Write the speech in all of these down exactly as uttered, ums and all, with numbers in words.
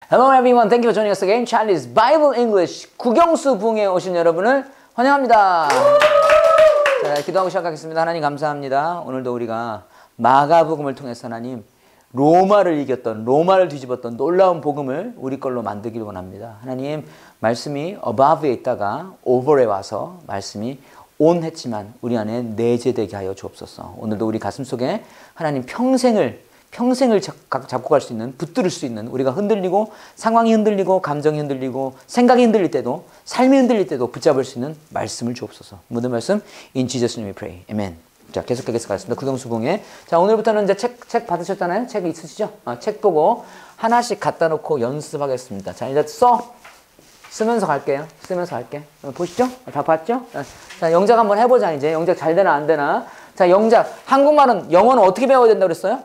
Hello everyone, thank you for joining us again. Chinese Bible English 국영수 부흥에 오신 여러분을 환영합니다. 자, 기도하고 시작하겠습니다. 하나님 감사합니다. 오늘도 우리가 마가복음을 통해서 하나님 로마를 이겼던, 로마를 뒤집었던 놀라운 복음을 우리 걸로 만들기를 원합니다. 하나님 말씀이 above에 있다가 over에 와서 말씀이 on 했지만 우리 안에 내재되게 하여 주옵소서. 오늘도 우리 가슴 속에 하나님 평생을 평생을 잡고 갈 수 있는, 붙들을 수 있는, 우리가 흔들리고 상황이 흔들리고 감정이 흔들리고 생각이 흔들릴 때도 삶이 흔들릴 때도 붙잡을 수 있는 말씀을 주옵소서. 모든 말씀 in Jesus name we pray. 아멘. 자, 계속해서 가겠습니다. 구경수봉에. 자, 오늘부터는 이제 책, 책 받으셨잖아요? 책 있으시죠? 어, 책 보고 하나씩 갖다 놓고 연습하겠습니다. 자, 이제 써. 쓰면서 갈게요. 쓰면서 갈게. 어, 보시죠? 다 봤죠? 자, 영작 한번 해보자, 이제. 영작 잘 되나, 안 되나? 자, 영작. 한국말은, 영어는 어떻게 배워야 된다고 그랬어요?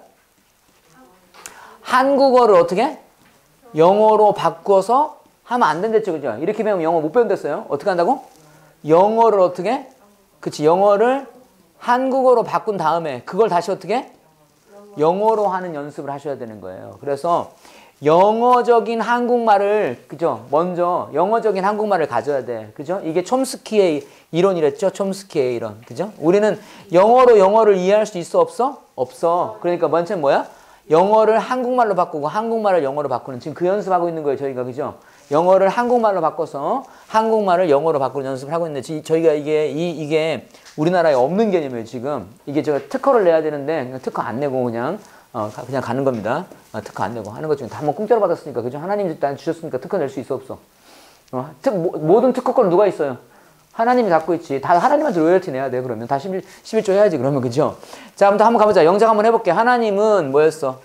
한국어를 어떻게? 영어로 바꿔서 하면 안 된댔죠, 그죠? 이렇게 배우면 영어 못 배운댔어요. 어떻게 한다고? 영어를 어떻게? 그치, 영어를 한국어로 바꾼 다음에 그걸 다시 어떻게? 영어로 하는 연습을 하셔야 되는 거예요. 그래서 영어적인 한국말을, 그죠? 먼저 영어적인 한국말을 가져야 돼. 그죠? 이게 촘스키의 이론이랬죠? 촘스키의 이론. 그죠? 우리는 영어로 영어를 이해할 수 있어, 없어? 없어. 그러니까 먼저 뭐야? 영어를 한국말로 바꾸고 한국말을 영어로 바꾸는, 지금 그 연습하고 있는 거예요, 저희가. 그죠? 영어를 한국말로 바꿔서 한국말을 영어로 바꾸는 연습을 하고 있는데, 지, 저희가 이게, 이, 이게 우리나라에 없는 개념이에요, 지금. 이게 제가 특허를 내야 되는데, 특허 안 내고 그냥, 어, 그냥 가는 겁니다. 어, 특허 안 내고 하는 것 중에 다 뭐 공짜로 받았으니까, 그죠? 하나님이 난 주셨으니까 특허 낼 수 있어, 없어? 어, 특, 모, 모든 특허권 누가 있어요? 하나님이 갖고 있지. 다 하나님한테 로열티 내야 돼, 그러면. 다 십일, 십일 조 해야지, 그러면. 그죠? 자, 아무튼 한번 가보자. 영작 한번 해볼게. 하나님은 뭐였어?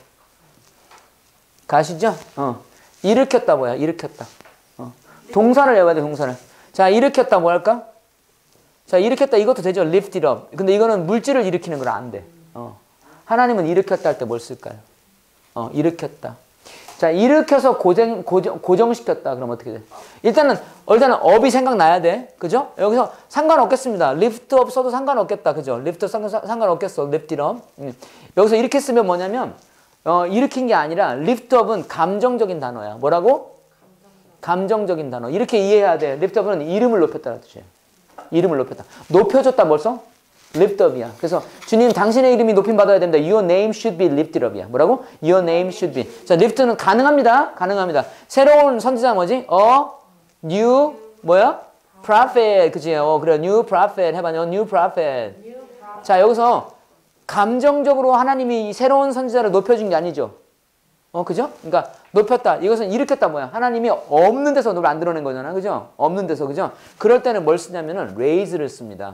가시죠? 어. 일으켰다, 뭐야? 일으켰다. 어. 동사를 외워야 돼, 동사를. 자, 일으켰다, 뭐 할까? 자, 일으켰다, 이것도 되죠? lift it up. 근데 이거는 물질을 일으키는 건 안 돼. 어. 하나님은 일으켰다 할 때 뭘 쓸까요? 어, 일으켰다. 자, 일으켜서 고정, 고정, 고정시켰다. 그럼 어떻게 돼? 일단은, 일단은 업이 생각나야 돼. 그죠? 여기서 상관없겠습니다. lift up 써도 상관없겠다. 그죠? lift up 상관, 상관없겠어. lift it up. 음. 여기서 이렇게 쓰면 뭐냐면, 어, 일으킨 게 아니라, lift up은 감정적인 단어야. 뭐라고? 감정적인 단어. 이렇게 이해해야 돼. lift up은 이름을 높였다는 뜻이에요. 이름을 높였다. 높여줬다 벌써? lift up이야. 그래서 주님 당신의 이름이 높임 받아야 된다. Your name should be lifted up이야. 뭐라고? Your name should be. 자, lift는 가능합니다. 가능합니다. 새로운 선지자 뭐지? 어, new 뭐야? prophet. 그치? 어, 그래. new prophet 해봐요. new prophet. 자, 여기서 감정적으로 하나님이 새로운 선지자를 높여준 게 아니죠. 어, 그죠? 그러니까 높였다. 이것은 일으켰다 뭐야? 하나님이 없는 데서 널 만들어낸 거잖아. 그죠? 없는 데서. 그죠? 그럴 때는 뭘 쓰냐면은 raise를 씁니다.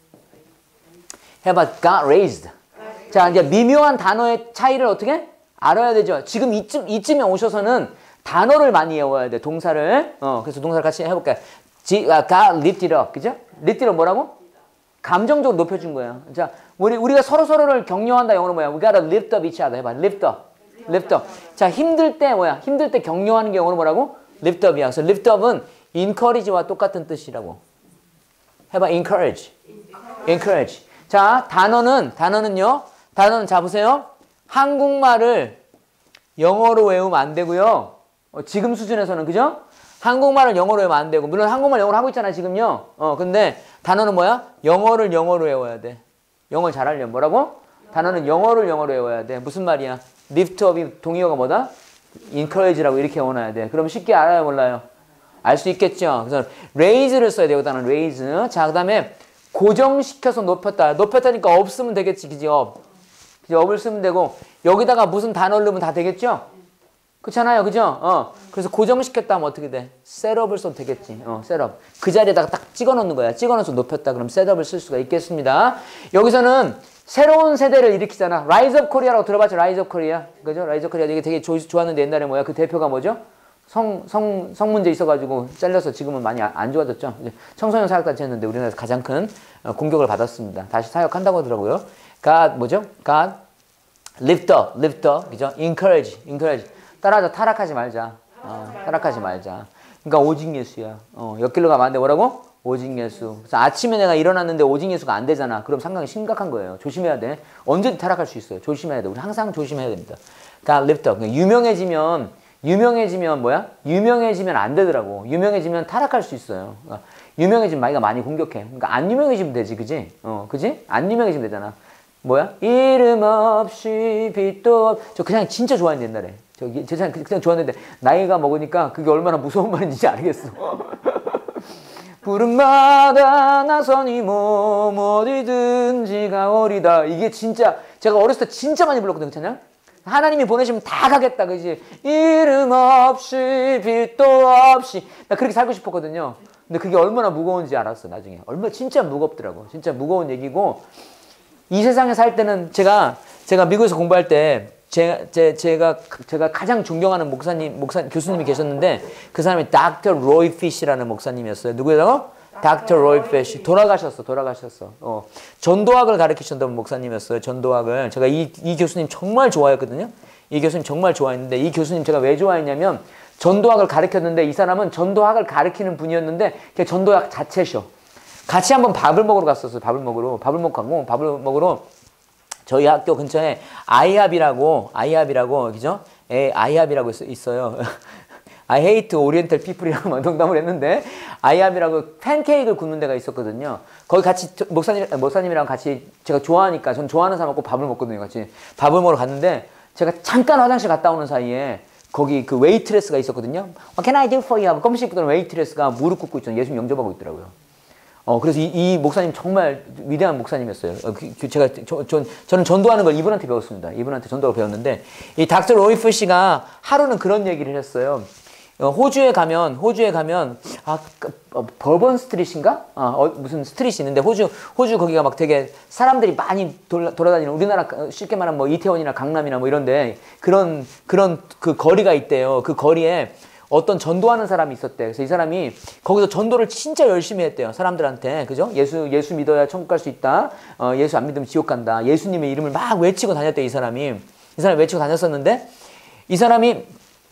해봐. got raised. 자, 이제 미묘한 단어의 차이를 어떻게? 알아야 되죠. 지금 이쯤, 이쯤에 오셔서는 단어를 많이 외워야 돼. 동사를. 어, 그래서 동사를 같이 해볼까요? 지, 아, got lifted up. 그죠? lifted up 뭐라고? 감정적으로 높여준 거예요. 자, 우리, 우리가 서로서로를 격려한다. 영어로 뭐야? We gotta lift up each other. 해봐. lift up. lift up. 자, 힘들 때 뭐야? 힘들 때 격려하는 게 영어로 뭐라고? lift up이야. 그래서 lift up은 encourage와 똑같은 뜻이라고. 해봐. encourage. encourage. 자, 단어는, 단어는요. 단어는 자, 보세요. 한국말을 영어로 외우면 안 되고요. 어, 지금 수준에서는, 그죠? 한국말을 영어로 외우면 안 되고. 물론 한국말 영어로 하고 있잖아, 지금요. 어, 근데 단어는 뭐야? 영어를 영어로 외워야 돼. 영어를 잘하려면 뭐라고? 단어는 영어를 영어로 외워야 돼. 무슨 말이야? lift up이 동의어가 뭐다? encourage라고 이렇게 외워놔야 돼. 그럼 쉽게 알아요, 몰라요? 알 수 있겠죠? 그래서 raise를 써야 돼요, 단어는 raise. 자, 그 다음에 고정시켜서 높였다. 높였다니까 업 쓰면 되겠지, 그지? 업. 그지? 업을 쓰면 되고, 여기다가 무슨 단어를 넣으면 다 되겠죠? 그렇잖아요, 그죠? 어. 그래서 고정시켰다 하면 어떻게 돼? 셋업을 써도 되겠지. 어, 셋업. 그 자리에다가 딱 찍어 놓는 거야. 찍어 넣어서 높였다. 그럼 셋업을 쓸 수가 있겠습니다. 여기서는 새로운 세대를 일으키잖아. Rise of Korea라고 들어봤죠? Rise of Korea. 그죠? Rise of Korea. 이게 되게 조, 좋았는데 옛날에 뭐야? 그 대표가 뭐죠? 성, 성, 성 문제 있어가지고 잘려서 지금은 많이 안 좋아졌죠. 이제 청소년 사역까지 했는데 우리나라에서 가장 큰 공격을 받았습니다. 다시 사역한다고 하더라고요. God, 뭐죠? God, lift up, lift up, 그죠? encourage, encourage. 따라하자, 타락하지 말자. 어, 타락하지 말자. 그러니까 오직 예수야. 어, 옆길로 가면 안 돼. 뭐라고? 오직 예수. 그래서 아침에 내가 일어났는데 오직 예수가 안 되잖아. 그럼 상당히 심각한 거예요. 조심해야 돼. 언제든 타락할 수 있어요. 조심해야 돼. 우리 항상 조심해야 됩니다. God, lift up. 유명해지면 유명해지면 뭐야? 유명해지면 안 되더라고. 유명해지면 타락할 수 있어요. 그러니까 유명해지면 마이가 많이 공격해. 그러니까 안 유명해지면 되지, 그지? 어, 그지? 안 유명해지면 되잖아. 뭐야? 이름 없이 빛도 없... 저 그냥 진짜 좋아했는데 옛날에. 저기 저 그냥, 그냥 좋아했는데 나이가 먹으니까 그게 얼마나 무서운 말인지 알겠어. 부름마다 나선이 몸 어디든지 가오리다. 이게 진짜 제가 어렸을 때 진짜 많이 불렀거든, 그 찬양. 하나님이 보내시면 다 가겠다, 그지? 이름 없이 빛도 없이. 나 그렇게 살고 싶었거든요. 근데 그게 얼마나 무거운지 알았어, 나중에. 얼마나 진짜 무겁더라고. 진짜 무거운 얘기고. 이 세상에 살 때는 제가 제가 미국에서 공부할 때 제, 제, 제가 제가 가장 존경하는 목사님 목사 교수님이 계셨는데 그 사람이 닥터 로이 피쉬라는 목사님이었어요. 누구예요? 닥터 로이 피쉬. 돌아가셨어, 돌아가셨어. 어, 전도학을 가르치셨던 목사님이었어요. 전도학을. 제가 이, 이 교수님 정말 좋아했거든요. 이 교수님 정말 좋아했는데 이 교수님 제가 왜 좋아했냐면 전도학을 가르쳤는데 이 사람은 전도학을 가르치는 분이었는데 그냥 전도학 자체셔. 같이 한번 밥을 먹으러 갔었어요. 밥을 먹으러. 밥을 먹고 밥을 먹으러 저희 학교 근처에 아이합이라고 아이합이라고 그죠? 에 아이합이라고 있어요. I hate Oriental people이라고 농담을 했는데 아이합이라고 팬케이크를 굽는 데가 있었거든요. 거기 같이 목사님 목사님이랑 같이 제가 좋아하니까 전 좋아하는 사람 먹고 밥을 먹거든요. 같이 밥을 먹으러 갔는데 제가 잠깐 화장실 갔다 오는 사이에 거기 그 웨이트레스가 있었거든요. What can I do for you? 하고 껌씩 입던 웨이트레스가 무릎 꿇고 있잖아요. 예수님 영접하고 있더라고요. 어, 그래서 이, 이 목사님 정말 위대한 목사님이었어요. 어, 그, 제가, 저, 저, 저는 전도하는 걸 이분한테 배웠습니다. 이분한테 전도를 배웠는데, 이 닥터 로이프 씨가 하루는 그런 얘기를 했어요. 어, 호주에 가면, 호주에 가면, 아, 어, 버번 스트릿인가? 아, 어, 무슨 스트릿이 있는데, 호주, 호주 거기가 막 되게 사람들이 많이 돌아, 돌아다니는, 우리나라 쉽게 말하면 뭐 이태원이나 강남이나 뭐 이런데, 그런, 그런 그 거리가 있대요. 그 거리에 어떤 전도하는 사람이 있었대. 그래서 이 사람이 거기서 전도를 진짜 열심히 했대요. 사람들한테. 그죠? 예수, 예수 믿어야 천국 갈 수 있다. 어, 예수 안 믿으면 지옥 간다. 예수님의 이름을 막 외치고 다녔대, 이 사람이. 이 사람이 외치고 다녔었는데, 이 사람이,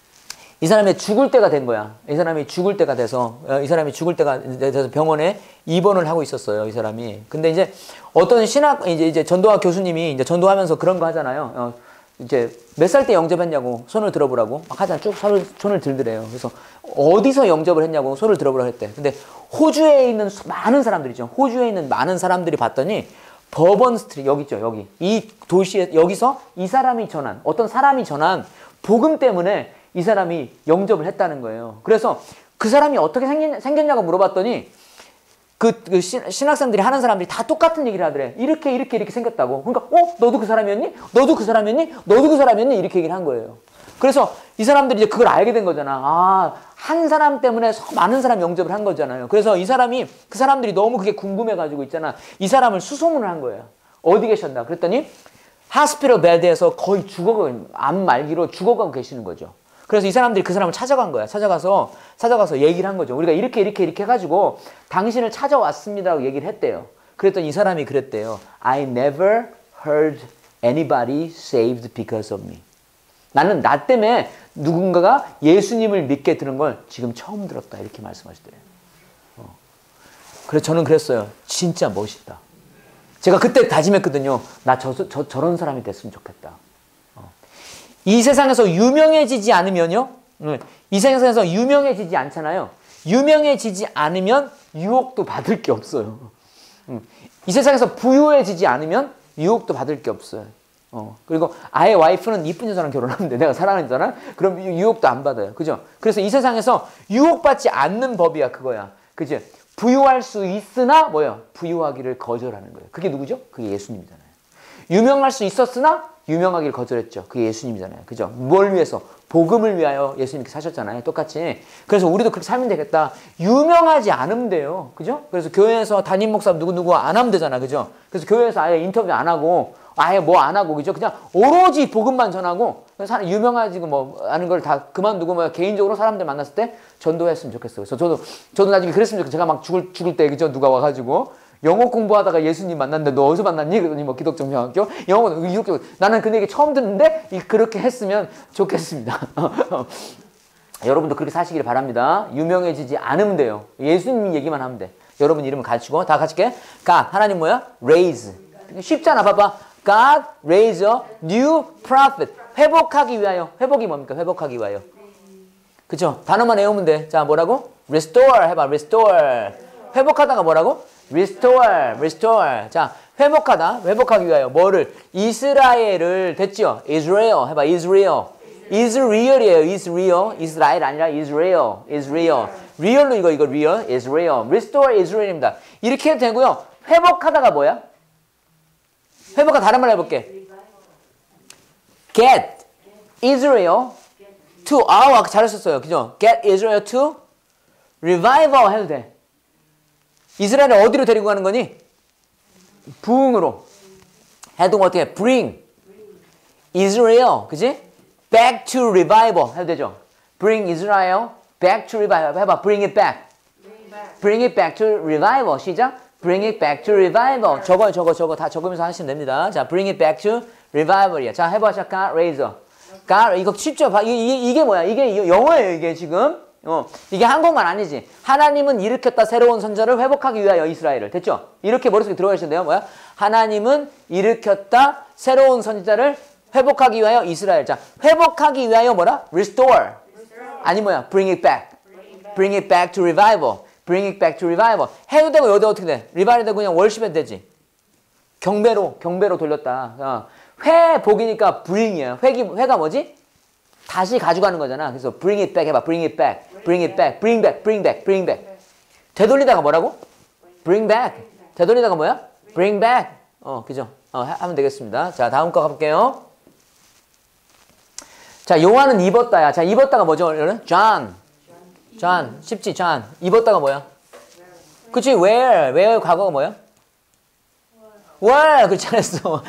이 사람이 죽을 때가 된 거야. 이 사람이 죽을 때가 돼서, 이 사람이 죽을 때가 돼서 병원에 입원을 하고 있었어요, 이 사람이. 근데 이제 어떤 신학, 이제, 이제 전도학 교수님이 이제 전도하면서 그런 거 하잖아요. 어, 이제 몇 살 때 영접했냐고 손을 들어보라고 막 하잖아. 쭉 손을, 손을 들더래요. 그래서 어디서 영접을 했냐고 손을 들어보라고 했대. 근데 호주에 있는 많은 사람들이죠. 호주에 있는 많은 사람들이 봤더니 버번 스트리트 여기 있죠. 여기 이 도시에 여기서 이 사람이 전한 어떤 사람이 전한 복음 때문에 이 사람이 영접을 했다는 거예요. 그래서 그 사람이 어떻게 생겼, 생겼냐고 물어봤더니 그, 그 신, 신학생들이 하는 사람들이 다 똑같은 얘기를 하더래. 이렇게 이렇게 이렇게 생겼다고. 그러니까 어? 너도 그 사람이었니? 너도 그 사람이었니? 너도 그 사람이었니? 이렇게 얘기를 한 거예요. 그래서 이 사람들이 이제 그걸 알게 된 거잖아. 아, 한 사람 때문에 많은 사람 영접을 한 거잖아요. 그래서 이 사람이 그 사람들이 너무 그게 궁금해가지고 있잖아. 이 사람을 수소문을 한 거예요. 어디 계셨나? 그랬더니 하스피럴 베드에서 거의 죽어가고 암 말기로 죽어가고 계시는 거죠. 그래서 이 사람들이 그 사람을 찾아간 거야. 찾아가서, 찾아가서 얘기를 한 거죠. 우리가 이렇게, 이렇게, 이렇게 해가지고 당신을 찾아왔습니다라고 얘기를 했대요. 그랬더니 이 사람이 그랬대요. I never heard anybody saved because of me. 나는 나 때문에 누군가가 예수님을 믿게 들은 걸 지금 처음 들었다. 이렇게 말씀하시더래요. 어. 그래서 저는 그랬어요. 진짜 멋있다. 제가 그때 다짐했거든요. 나 저, 저, 저런 사람이 됐으면 좋겠다. 이 세상에서 유명해지지 않으면요. 이 세상에서 유명해지지 않잖아요. 유명해지지 않으면 유혹도 받을 게 없어요. 이 세상에서 부유해지지 않으면 유혹도 받을 게 없어요. 어, 그리고 아예 와이프는 이쁜 여자랑 결혼하면 돼. 내가 사랑하는 여자랑. 그럼 유혹도 안 받아요. 그죠? 그래서 이 세상에서 유혹받지 않는 법이야. 그거야. 그죠? 부유할 수 있으나 뭐예요? 부유하기를 거절하는 거예요. 그게 누구죠? 그게 예수님이잖아요. 유명할 수 있었으나 유명하기를 거절했죠. 그게 예수님이잖아요. 그죠? 뭘 위해서? 복음을 위하여 예수님께 사셨잖아요. 똑같이. 그래서 우리도 그렇게 살면 되겠다. 유명하지 않으면 돼요. 그죠? 그래서 교회에서 담임 목사 누구누구 안 하면 되잖아. 그죠? 그래서 교회에서 아예 인터뷰 안 하고 아예 뭐 안 하고 그죠? 그냥 오로지 복음만 전하고 유명하지고 뭐 하는 걸 다 그만두고 뭐 개인적으로 사람들 만났을 때 전도했으면 좋겠어요. 그래서 저도 저도 나중에 그랬으면 좋겠어요. 제가 막 죽을 죽을 때 그죠? 누가 와가지고 영어 공부하다가 예수님 만났는데 너 어디서 만났니? 그러더니 뭐 기독정명학교 영어 기독교 나는 그 얘기 처음 듣는데 그렇게 했으면 좋겠습니다. 여러분도 그렇게 사시길 바랍니다. 유명해지지 않으면 돼요. 예수님 얘기만 하면 돼. 여러분 이름을 가르치고 다 같이 게 God 하나님 뭐야? Raise 쉽잖아. 봐봐. God raise a new prophet 회복하기 위하여. 회복이 뭡니까? 회복하기 위하여. 그죠? 단어만 외우면 돼. 자, 뭐라고? restore 해봐. restore. 회복하다가 뭐라고? restore. restore. 자, 회복하다. 회복하기 위하여 뭐를? 이스라엘을 됐죠? Israel 해봐. Israel. Israel이에요. Israel. 이스라엘 아니라 Israel. Israel. real로 이거 이거 real. Israel. restore Israel입니다. 이렇게 해도 되고요. 회복하다가 뭐야? 회복하다 다른 말 해볼게. get Israel to 아, 아까 잘하셨어요. 그죠? get Israel to revival 해도 돼. 이스라엘을 어디로 데리고 가는 거니? 부흥으로. 해도 어떻게? bring Israel, 그지? back to revival 해도 되죠? bring Israel back to revival. 해봐. bring it back. bring it back to revival. 시작. bring it back to revival. 저거 저거 저거 다 적으면서 하시면 됩니다. 자, bring it back to revival이야. 자, 해봐. 자, God raiser. God, 이거 쉽죠? 이게, 이게, 이게 뭐야? 이게 영어예요, 이게 지금. 어, 이게 한국말 아니지. 하나님은 일으켰다 새로운 선자를 회복하기 위하여 이스라엘을. 됐죠? 이렇게 머릿속에 들어가 있는데요. 뭐야? 하나님은 일으켰다 새로운 선자를 회복하기 위하여 이스라엘. 자, 회복하기 위하여 뭐라? restore. 아니 뭐야? bring it back. bring it back to revival. bring it back to revival. 해도 되고 여도 어떻게 돼? 리바이브 되고 그냥 월십해도 되지. 경배로, 경배로 돌렸다. 어. 회복이니까 bring이야. 회기, 회가 뭐지? 다시 가져가는 거잖아. 그래서 bring it back 해봐. bring it back. bring it back. bring back. bring back. bring back. 되돌리다가 뭐라고? bring back. 되돌리다가 뭐야? bring back. 어, 그죠? 어, 하면 되겠습니다. 자, 다음 거 가볼게요. 자, 요한은 입었다야. 자, 입었다가 뭐죠? 여러분? John. John. 쉽지? John. 입었다가 뭐야? 그치? Where. Where 과거가 뭐야? Where. 그렇지 않았어.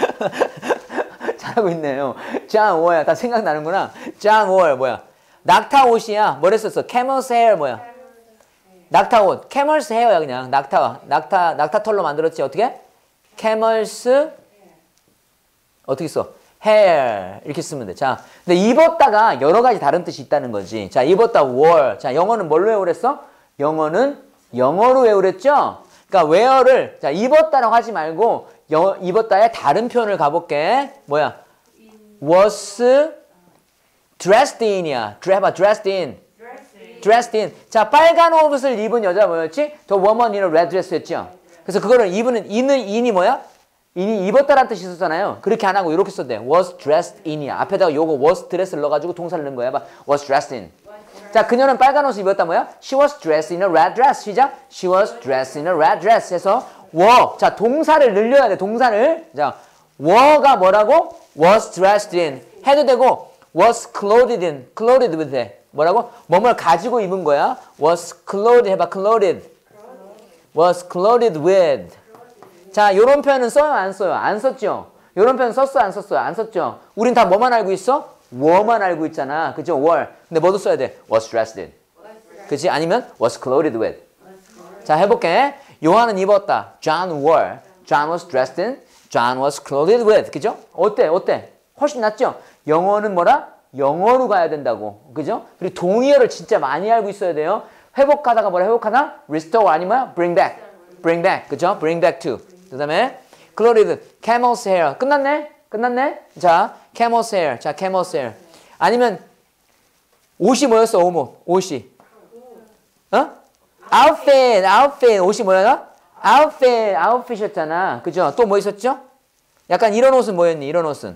잘하고 있네요. John Where. 다 생각나는구나. John Where 뭐야? 낙타 옷이야. 뭘 했었어? Camel's hair 뭐야? 낙타 옷. Camel's hair야 그냥. 낙타. 낙타. 낙타 털로 만들었지. 어떻게? Camel's 어떻게 써? hair 이렇게 쓰면 돼. 자, 근데 입었다가 여러 가지 다른 뜻이 있다는 거지. 자, 입었다 wore. 자, 영어는 뭘로 외우랬어? 영어는 영어로 외우랬죠? 그러니까 wear를 자, 입었다라고 하지 말고 여, 입었다의 다른 표현을 가볼게. 뭐야? was dressed in이야. 해봐. dressed in. dressed in. 자, 빨간 옷을 입은 여자 뭐였지? The woman in a red dress 였죠? 그래서 그거를 입은 인은 인이 뭐야? 인이 입었다라는 뜻이 있었잖아요. 그렇게 안 하고 이렇게 썼대. was dressed in이야. 앞에다가 요거 was dress를 넣어가지고 동사를 넣은 거야. 봐. was dressed in. 자, 그녀는 빨간 옷을 입었다 뭐야? She was dressed in a red dress. 시작. She was dressed in a red dress. 해서 were. 자, 동사를 늘려야 돼. 동사를. 자, were가 뭐라고? was dressed in. 해도 되고 was clothed in. clothed with 해. 뭐라고? 뭐뭘 가지고 입은 거야. was clothed 해봐. clothed. was clothed with. 자, 요런 표현은 써요? 안 써요? 안 썼죠? 요런 표현 썼어요? 안 썼어요? 안 썼죠? 우린 다 뭐만 알고 있어? were만 알고 있잖아. 그죠? were. 근데 뭐도 써야 돼? was dressed in. 그치? 아니면 was clothed with. 자, 해볼게. 요한은 입었다. John wore. John was dressed in. John was clothed with. 그죠? 어때? 어때? 훨씬 낫죠? 영어는 뭐라? 영어로 가야 된다고. 그죠? 그리고 동의어를 진짜 많이 알고 있어야 돼요. 회복하다가 뭐라? 회복하다? restore 아니면 bring back. bring back. 그죠? bring back to. 그 다음에 clothed, camel's hair. 끝났네? 끝났네? 자, camel's hair. 자, camel's hair. 아니면 옷이 뭐였어? 옷. 옷이. 어? outfit, outfit. 옷이 뭐야? outfit, outfit이었잖아. 그죠? 또 뭐 있었죠? 약간 이런 옷은 뭐였니? 이런 옷은.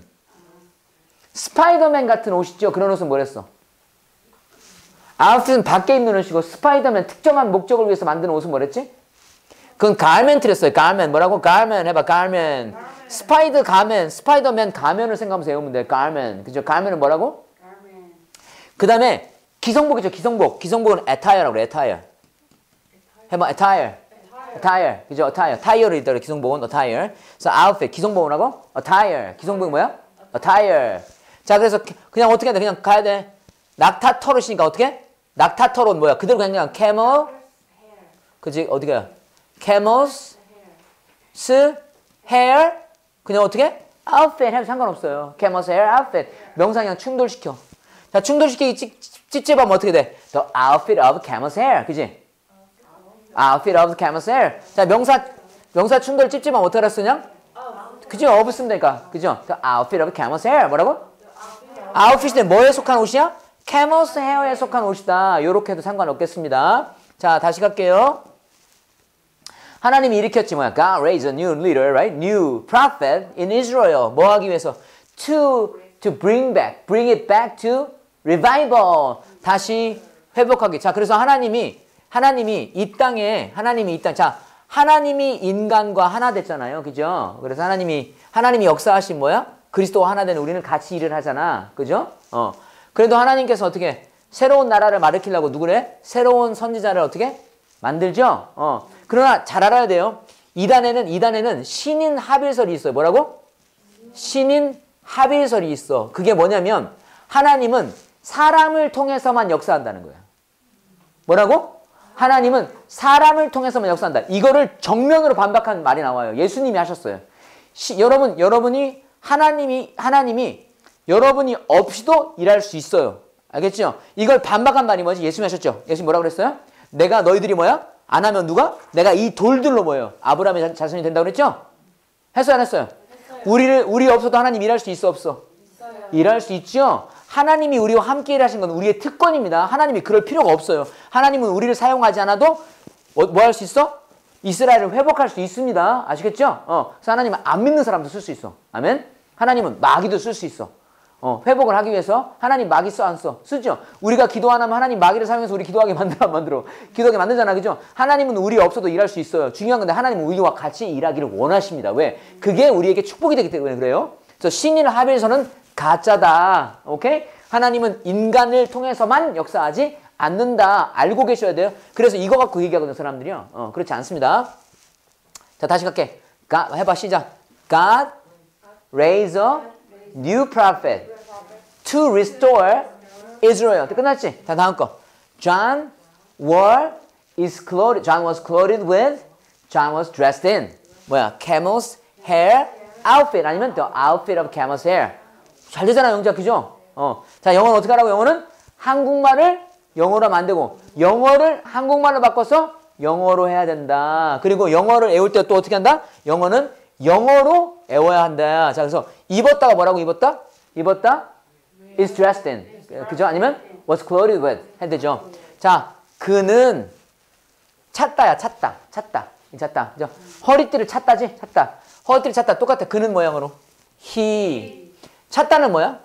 스파이더맨 같은 옷이죠? 그런 옷은 뭐랬어? outfit은 밖에 입는 옷이고 스파이더맨 특정한 목적을 위해서 만드는 옷은 뭐랬지? 그건 garment랬어요. garment. 뭐라고? garment 해봐. garment. 스파이더 가면, 스파이더맨 가면을 생각하면서 외우면 돼. garment. 그죠? garment은 뭐라고? 그 다음에 기성복이죠. 기성복. 기성복은 attire라고 그래. attire. 해봐. attire. attire. 그죠? attire. tire를 있더라. 기성복은 attire. 그래서 outfit. 기성복은 뭐라고? attire. 기성복이 뭐야? attire. 자, 그래서 그냥 어떻게 해야 돼? 그냥 가야 돼. 낙타 털옷이니까 어떻게? 낙타 털옷 뭐야? 그대로 그냥 camel. 그지? 어디 가요? camel's hair. 그냥 어떻게? outfit 해도 상관없어요. camel's hair outfit. 명사 그냥 충돌시켜. 자, 충돌시키기 찝찝하면 어떻게 돼? The outfit of camel's hair. 그지? outfit of camel's hair. 자, 명사 명사 충돌 찝찝하면 어떻게 쓰냐? 그죠? of 쓰면 되니까. 그죠? The outfit of camel's hair. 뭐라고? outfit이 뭐에 속한 옷이야? camel's hair에 속한 옷이다. 요렇게 해도 상관없겠습니다. 자, 다시 갈게요. 하나님이 일으켰지 뭐야. God raised a new leader, right? New prophet in Israel. 뭐 하기 위해서? To, to bring back, bring it back to revival. 다시 회복하기. 자, 그래서 하나님이, 하나님이 이 땅에, 하나님이 이 땅, 자, 하나님이 인간과 하나 됐잖아요. 그죠? 그래서 하나님이, 하나님이 역사하신 뭐야? 그리스도와 하나 된 우리는 같이 일을 하잖아. 그죠? 어. 그래도 하나님께서 어떻게 새로운 나라를 일으키려고 누구래? 새로운 선지자를 어떻게? 만들죠? 어. 그러나 잘 알아야 돼요. 이단에는, 이단에는 신인 합일설이 있어요. 뭐라고? 신인 합일설이 있어. 그게 뭐냐면 하나님은 사람을 통해서만 역사한다는 거야. 뭐라고? 하나님은 사람을 통해서만 역사한다. 이거를 정면으로 반박한 말이 나와요. 예수님이 하셨어요. 시, 여러분, 여러분이 하나님이 하나님이 여러분이 없이도 일할 수 있어요. 알겠죠? 이걸 반박한 말이 뭐지? 예수님이 하셨죠. 예수님 뭐라고 그랬어요? 내가 너희들이 뭐야? 안 하면 누가? 내가 이 돌들로 뭐예요? 아브라함의 자손이 된다고 그랬죠? 했어요, 안 했어요? 했어요. 우리를 우리 없어도 하나님 일할 수 있어, 없어? 있어요. 일할 수 있죠. 하나님이 우리와 함께 일하신 건 우리의 특권입니다. 하나님이 그럴 필요가 없어요. 하나님은 우리를 사용하지 않아도 뭐 할 수 있어? 이스라엘을 회복할 수 있습니다. 아시겠죠? 어, 그래서 하나님은 안 믿는 사람도 쓸 수 있어. 아멘? 하나님은 마귀도 쓸 수 있어. 어, 회복을 하기 위해서 하나님 마귀 써, 안 써? 쓰죠. 우리가 기도 안 하면 하나님 마귀를 사용해서 우리 기도하게 만들어, 안 만들어? 기도하게 만들잖아. 그죠? 하나님은 우리 없어도 일할 수 있어요. 중요한 건데 하나님은 우리와 같이 일하기를 원하십니다. 왜? 그게 우리에게 축복이 되기 때문에 그래요. 그래서 신인 합일서는 가짜다. 오케이? 하나님은 인간을 통해서만 역사하지 않는다. 알고 계셔야 돼요. 그래서 이거 갖고 얘기하거든요, 사람들이요. 어, 그렇지 않습니다. 자, 다시 갈게. God, 해봐, 시작. God raise a new prophet to restore Israel. 끝났지? 자, 다음 거. John wore is clothed. John was clothed with. John was dressed in. 뭐야? Camel's hair outfit. 아니면 the outfit of camel's hair. 잘 되잖아, 영자, 그죠? 어. 자, 영어는 어떻게 하라고? 영어는 한국말을 영어로 하면 안 되고 영어를 한국말로 바꿔서 영어로 해야 된다. 그리고 영어를 외울 때 또 어떻게 한다? 영어는 영어로 외워야 한다. 자, 그래서 입었다가 뭐라고 입었다? 입었다? is dressed in. 그죠? 아니면 was clothed with. 해야 되죠. 자, 그는 찾다야, 찾다. 찾다. 찾다. 그죠? 허리띠를 찾다지? 찾다. 허리띠를 찾다. 똑같아. 그는 모양으로. he. 찾다는 뭐야?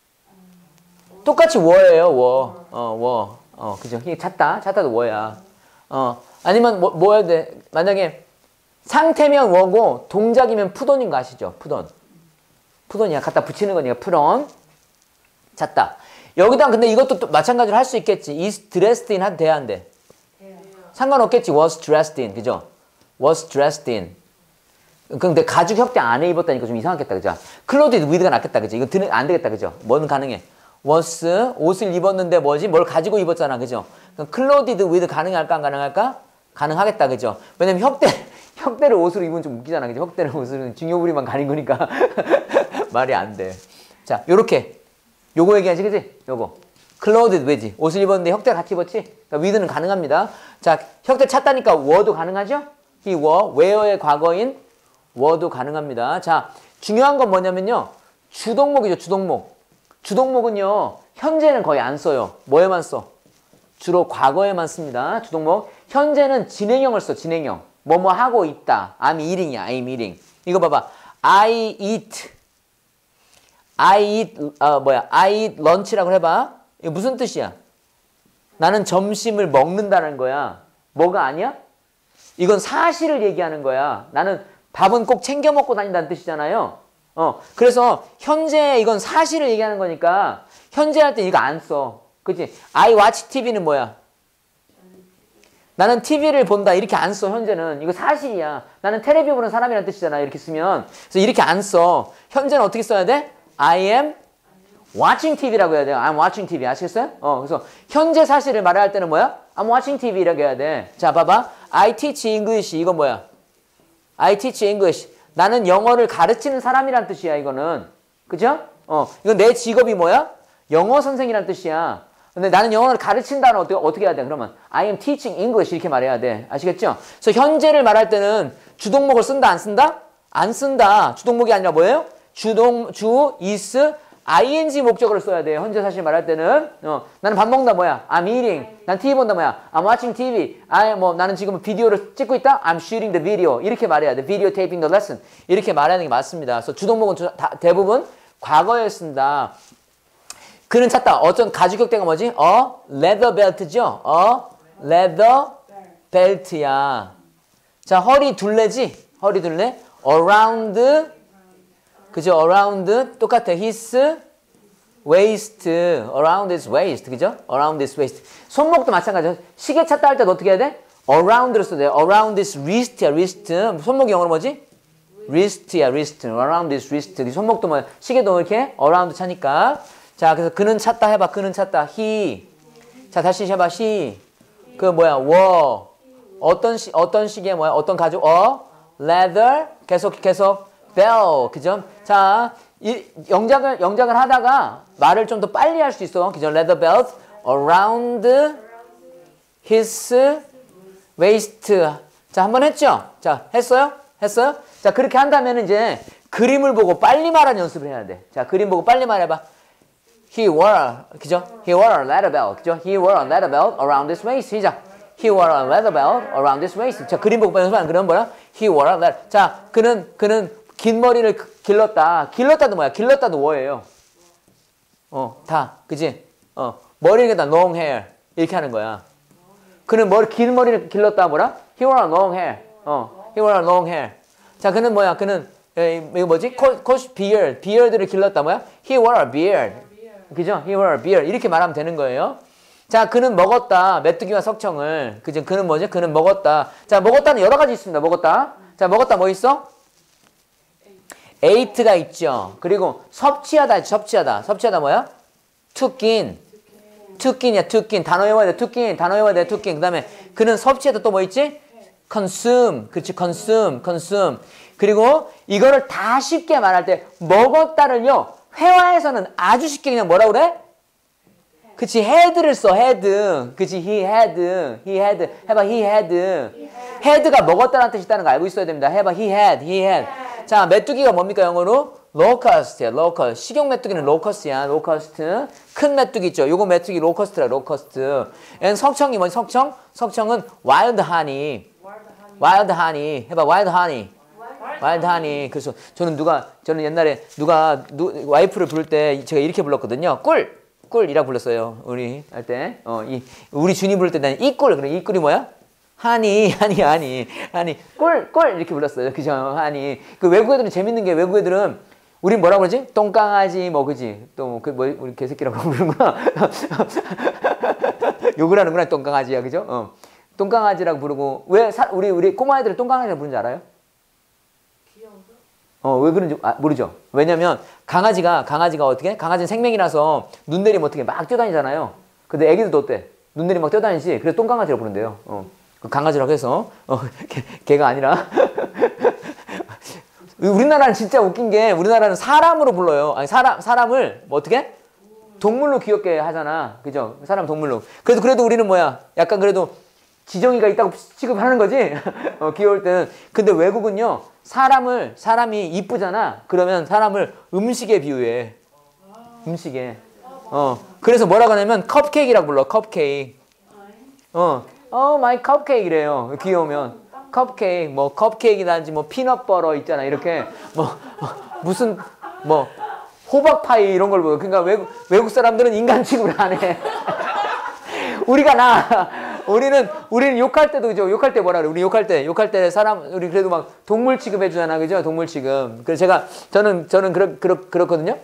똑같이 워예요, 워. 어, 워. 어, 그죠? he 찾다. 찾다도 워야. 어, 아니면 뭐, 뭐 해야 돼? 만약에 상태면 워고 동작이면 푸돈인 거 아시죠? 푸돈. 푸돈이야. 갖다 붙이는 거니까 푸돈. 찾다. 여기다 근데 이것도 또 마찬가지로 할 수 있겠지. is dressed in 하도 돼야 안 돼? 상관없겠지. was dressed in. 그죠? was dressed in. 근데 가죽 협대 안에 입었다니까 좀 이상하겠다. 그죠? clothed with가 낫겠다. 그죠? 이거 드는, 안 되겠다. 그죠? 뭐는 가능해? was 옷을 입었는데 뭐지? 뭘 가지고 입었잖아. 그죠? 그럼 clothed with 가능할까? 안 가능할까? 가능하겠다. 그죠? 왜냐면 협대 협대를 옷으로 입으면 좀 웃기잖아. 그죠? 협대를 옷으로 중요 부위만 가린 거니까 말이 안 돼. 자, 요렇게 요거 얘기하지, 그지? 요거 clothed with 옷을 입었는데 협대 같이 입었지? 그러니까 with는 가능합니다. 자, 협대 찾다니까 were도 가능하죠? he were, were의 과거인 were도 가능합니다. 자, 중요한 건 뭐냐면요, 주동목이죠. 주동목. 주동목은요 현재는 거의 안 써요. 뭐에만 써? 주로 과거에만 씁니다. 주동목. 현재는 진행형을 써. 진행형. 뭐뭐 하고 있다. I'm eating이야. I'm eating. 이거 봐봐. I eat. I eat. 어, 뭐야? I eat lunch라고 해봐. 이거 무슨 뜻이야? 나는 점심을 먹는다는 거야. 뭐가 아니야? 이건 사실을 얘기하는 거야. 나는 밥은 꼭 챙겨 먹고 다닌다는 뜻이잖아요. 어, 그래서 현재 이건 사실을 얘기하는 거니까 현재 할 때 이거 안 써. 그치? I watch 티비는 뭐야? 나는 티비를 본다. 이렇게 안 써. 현재는. 이거 사실이야. 나는 텔레비 보는 사람이라는 뜻이잖아. 이렇게 쓰면. 그래서 이렇게 안 써. 현재는 어떻게 써야 돼? I am watching 티비라고 해야 돼요. I'm watching 티비. 아시겠어요? 어, 그래서 현재 사실을 말할 때는 뭐야? I'm watching 티비라고 해야 돼. 자, 봐봐. I teach English. 이건 뭐야? I teach English. 나는 영어를 가르치는 사람이란 뜻이야, 이거는. 그죠? 어, 이건 내 직업이 뭐야? 영어 선생이란 뜻이야. 근데 나는 영어를 가르친다는 어떻게, 어떻게 해야 돼? 그러면 I am teaching English 이렇게 말해야 돼. 아시겠죠? 그래서 현재를 말할 때는 주동목을 쓴다, 안 쓴다? 안 쓴다. 주동목이 아니라 뭐예요? 주동, 주, is, 아이엔지 목적어를 써야 돼요. 현재 사실 말할 때는. 어, 나는 밥 먹는다 뭐야? I'm eating. 난 티비 본다 뭐야? I'm watching 티비. I, 뭐, 나는 지금 비디오를 찍고 있다? I'm shooting the video. 이렇게 말해야 돼. Video taping the lesson. 이렇게 말하는 게 맞습니다. 그래서 주동목은 주, 다, 대부분 과거였습니다. 그는 찾다. 어쩐 가주격대가 뭐지? 어? leather belt죠? 어? leather belt야. 자, 허리 둘레지? 허리 둘레. around, 그죠? around, 똑같아. his waist, around his waist, 그죠? around his waist. 손목도 마찬가지야. 시계 찾다 할 때 어떻게 해야 돼? around를 써야 돼. around his wrist야, wrist. 손목이 영어로 뭐지? wrist야, wrist. around his wrist. 손목도 뭐야? 시계도 이렇게 around 차니까. 자, 그래서 그는 찾다 해봐. 그는 찾다. he. 자, 다시 해봐. she. 그 뭐야? were. 어떤 시, 어떤 시계 뭐야? 어떤 가죽? 어? leather. 계속, 계속. bell. 그죠? 자, 이, 영작을, 영작을 하다가 말을 좀 더 빨리 할 수 있어. 그죠? leather belt. around his waist. 자, 한번 했죠? 자, 했어요? 했어요? 자, 그렇게 한다면 이제 그림을 보고 빨리 말하는 연습을 해야 돼. 자, 그림 보고 빨리 말해봐. He wore, 그죠? He wore a leather belt, 그죠? He wore a leather belt around his waist. 시작. He wore a leather belt around his waist. 자, 그림 보고 연습하는 그런 뭐야? He wore a leather. 자, 그는 그는 긴 머리를 길렀다. 길렀다도 뭐야? 길렀다도 뭐예요? 어, 다, 그지? 어, 머리를 다 long hair 이렇게 하는 거야. 그는 머리 긴 머리를 길렀다 뭐라? He wore a long hair. 어, he wore a long hair. 자, 그는 뭐야? 그는 에, 이거 뭐지? 코, 코, beard, beard를 길렀다 뭐야? He wore a beard. 그죠? He wore a beard. 이렇게 말하면 되는 거예요. 자, 그는 먹었다. 메뚜기와 석청을. 그죠? 그는 뭐지? 그는 먹었다. 자, 먹었다는 여러 가지 있습니다. 먹었다. 자, 먹었다 뭐 있어? ate가 있죠. 그리고 섭취하다, 섭취하다. 섭취하다 뭐야? took in. took in이야, took in. 단어 외워야 돼. took in. 단어 외워야 돼. took in. 그 다음에 그는 섭취하다 또 뭐 있지? consume. 그렇지, consume, consume. 그리고 이거를 다 쉽게 말할 때 먹었다를요. 회화에서는 아주 쉽게 그냥 뭐라 그래? 그치, had를 써, had. 그치, he had, he had. 해봐, he had. had가 먹었다는 뜻이 있다는 거 알고 있어야 됩니다. 해봐, he had, he had. 자, 메뚜기가 뭡니까, 영어로? locust야, locust. 식용 메뚜기는 locust야, locust. 큰 메뚜기 있죠. 요거 메뚜기 locust라, locust. 얘는 석청이 뭐지, 석청? 석청은 wild honey. wild honey. 해봐, wild honey. wild honey. 그래서 저는 누가, 저는 옛날에 누가, 누, 와이프를 부를 때 제가 이렇게 불렀거든요. 꿀! 꿀이라고 불렀어요. 우리 할 때. 어, 이, 우리 주님 부를 때 나는 이 꿀. 그래, 이 꿀이 뭐야? 하니, 하니, 하니, 하니, 꿀, 꿀 이렇게 불렀어요. 그죠? 하니. 그 외국 애들은 재밌는 게 외국 애들은 우리 뭐라고 그러지? 똥강아지 뭐 그지? 또 그 뭐 우리 개새끼라고 부르는구나. 욕을 하는구나. 똥강아지야, 그죠? 어. 똥강아지라고 부르고 왜 사, 우리 우리 꼬마 애들을 똥강아지라고 부르는지 알아요? 어, 왜 그런지 아, 모르죠. 왜냐면 강아지가 강아지가 어떻게? 강아지는 생명이라서 눈 내리면 어떻게 막 뛰어다니잖아요. 근데 애기들도 어때? 눈 내리면 막 뛰어다니지. 그래서 똥강아지라고 부른대요. 어. 강아지라고 해서 어, 개, 개가 아니라 우리나라는 진짜 웃긴 게 우리나라는 사람으로 불러요. 아니 사람 사람을 뭐 어떻게? 동물로 귀엽게 하잖아. 그죠? 사람 동물로. 그래도 그래도 우리는 뭐야? 약간 그래도 지정이가 있다고 취급하는 거지. 어, 귀여울 때는. 근데 외국은요. 사람을 사람이 이쁘잖아. 그러면 사람을 음식에 비유해. 음식에. 어. 그래서 뭐라고 하냐면 컵케이크라고 불러. 컵케이크. 어. 어, 마이 컵케이크래요. 귀여우면. 컵케이크, 뭐, 컵케이크라든지, 뭐, 피넛버터 있잖아. 이렇게, 뭐, 뭐 무슨, 뭐, 호박파이 이런 걸 보여. 그러니까 외국, 외국 사람들은 인간 취급을 안 해. 우리가 나, 우리는, 우리는 욕할 때도, 그죠? 욕할 때 뭐라 그래? 우리 욕할 때, 욕할 때 사람, 우리 그래도 막 동물 취급해주잖아. 그죠? 동물 취급. 그래서 제가, 저는, 저는 그렇, 그렇, 그렇거든요.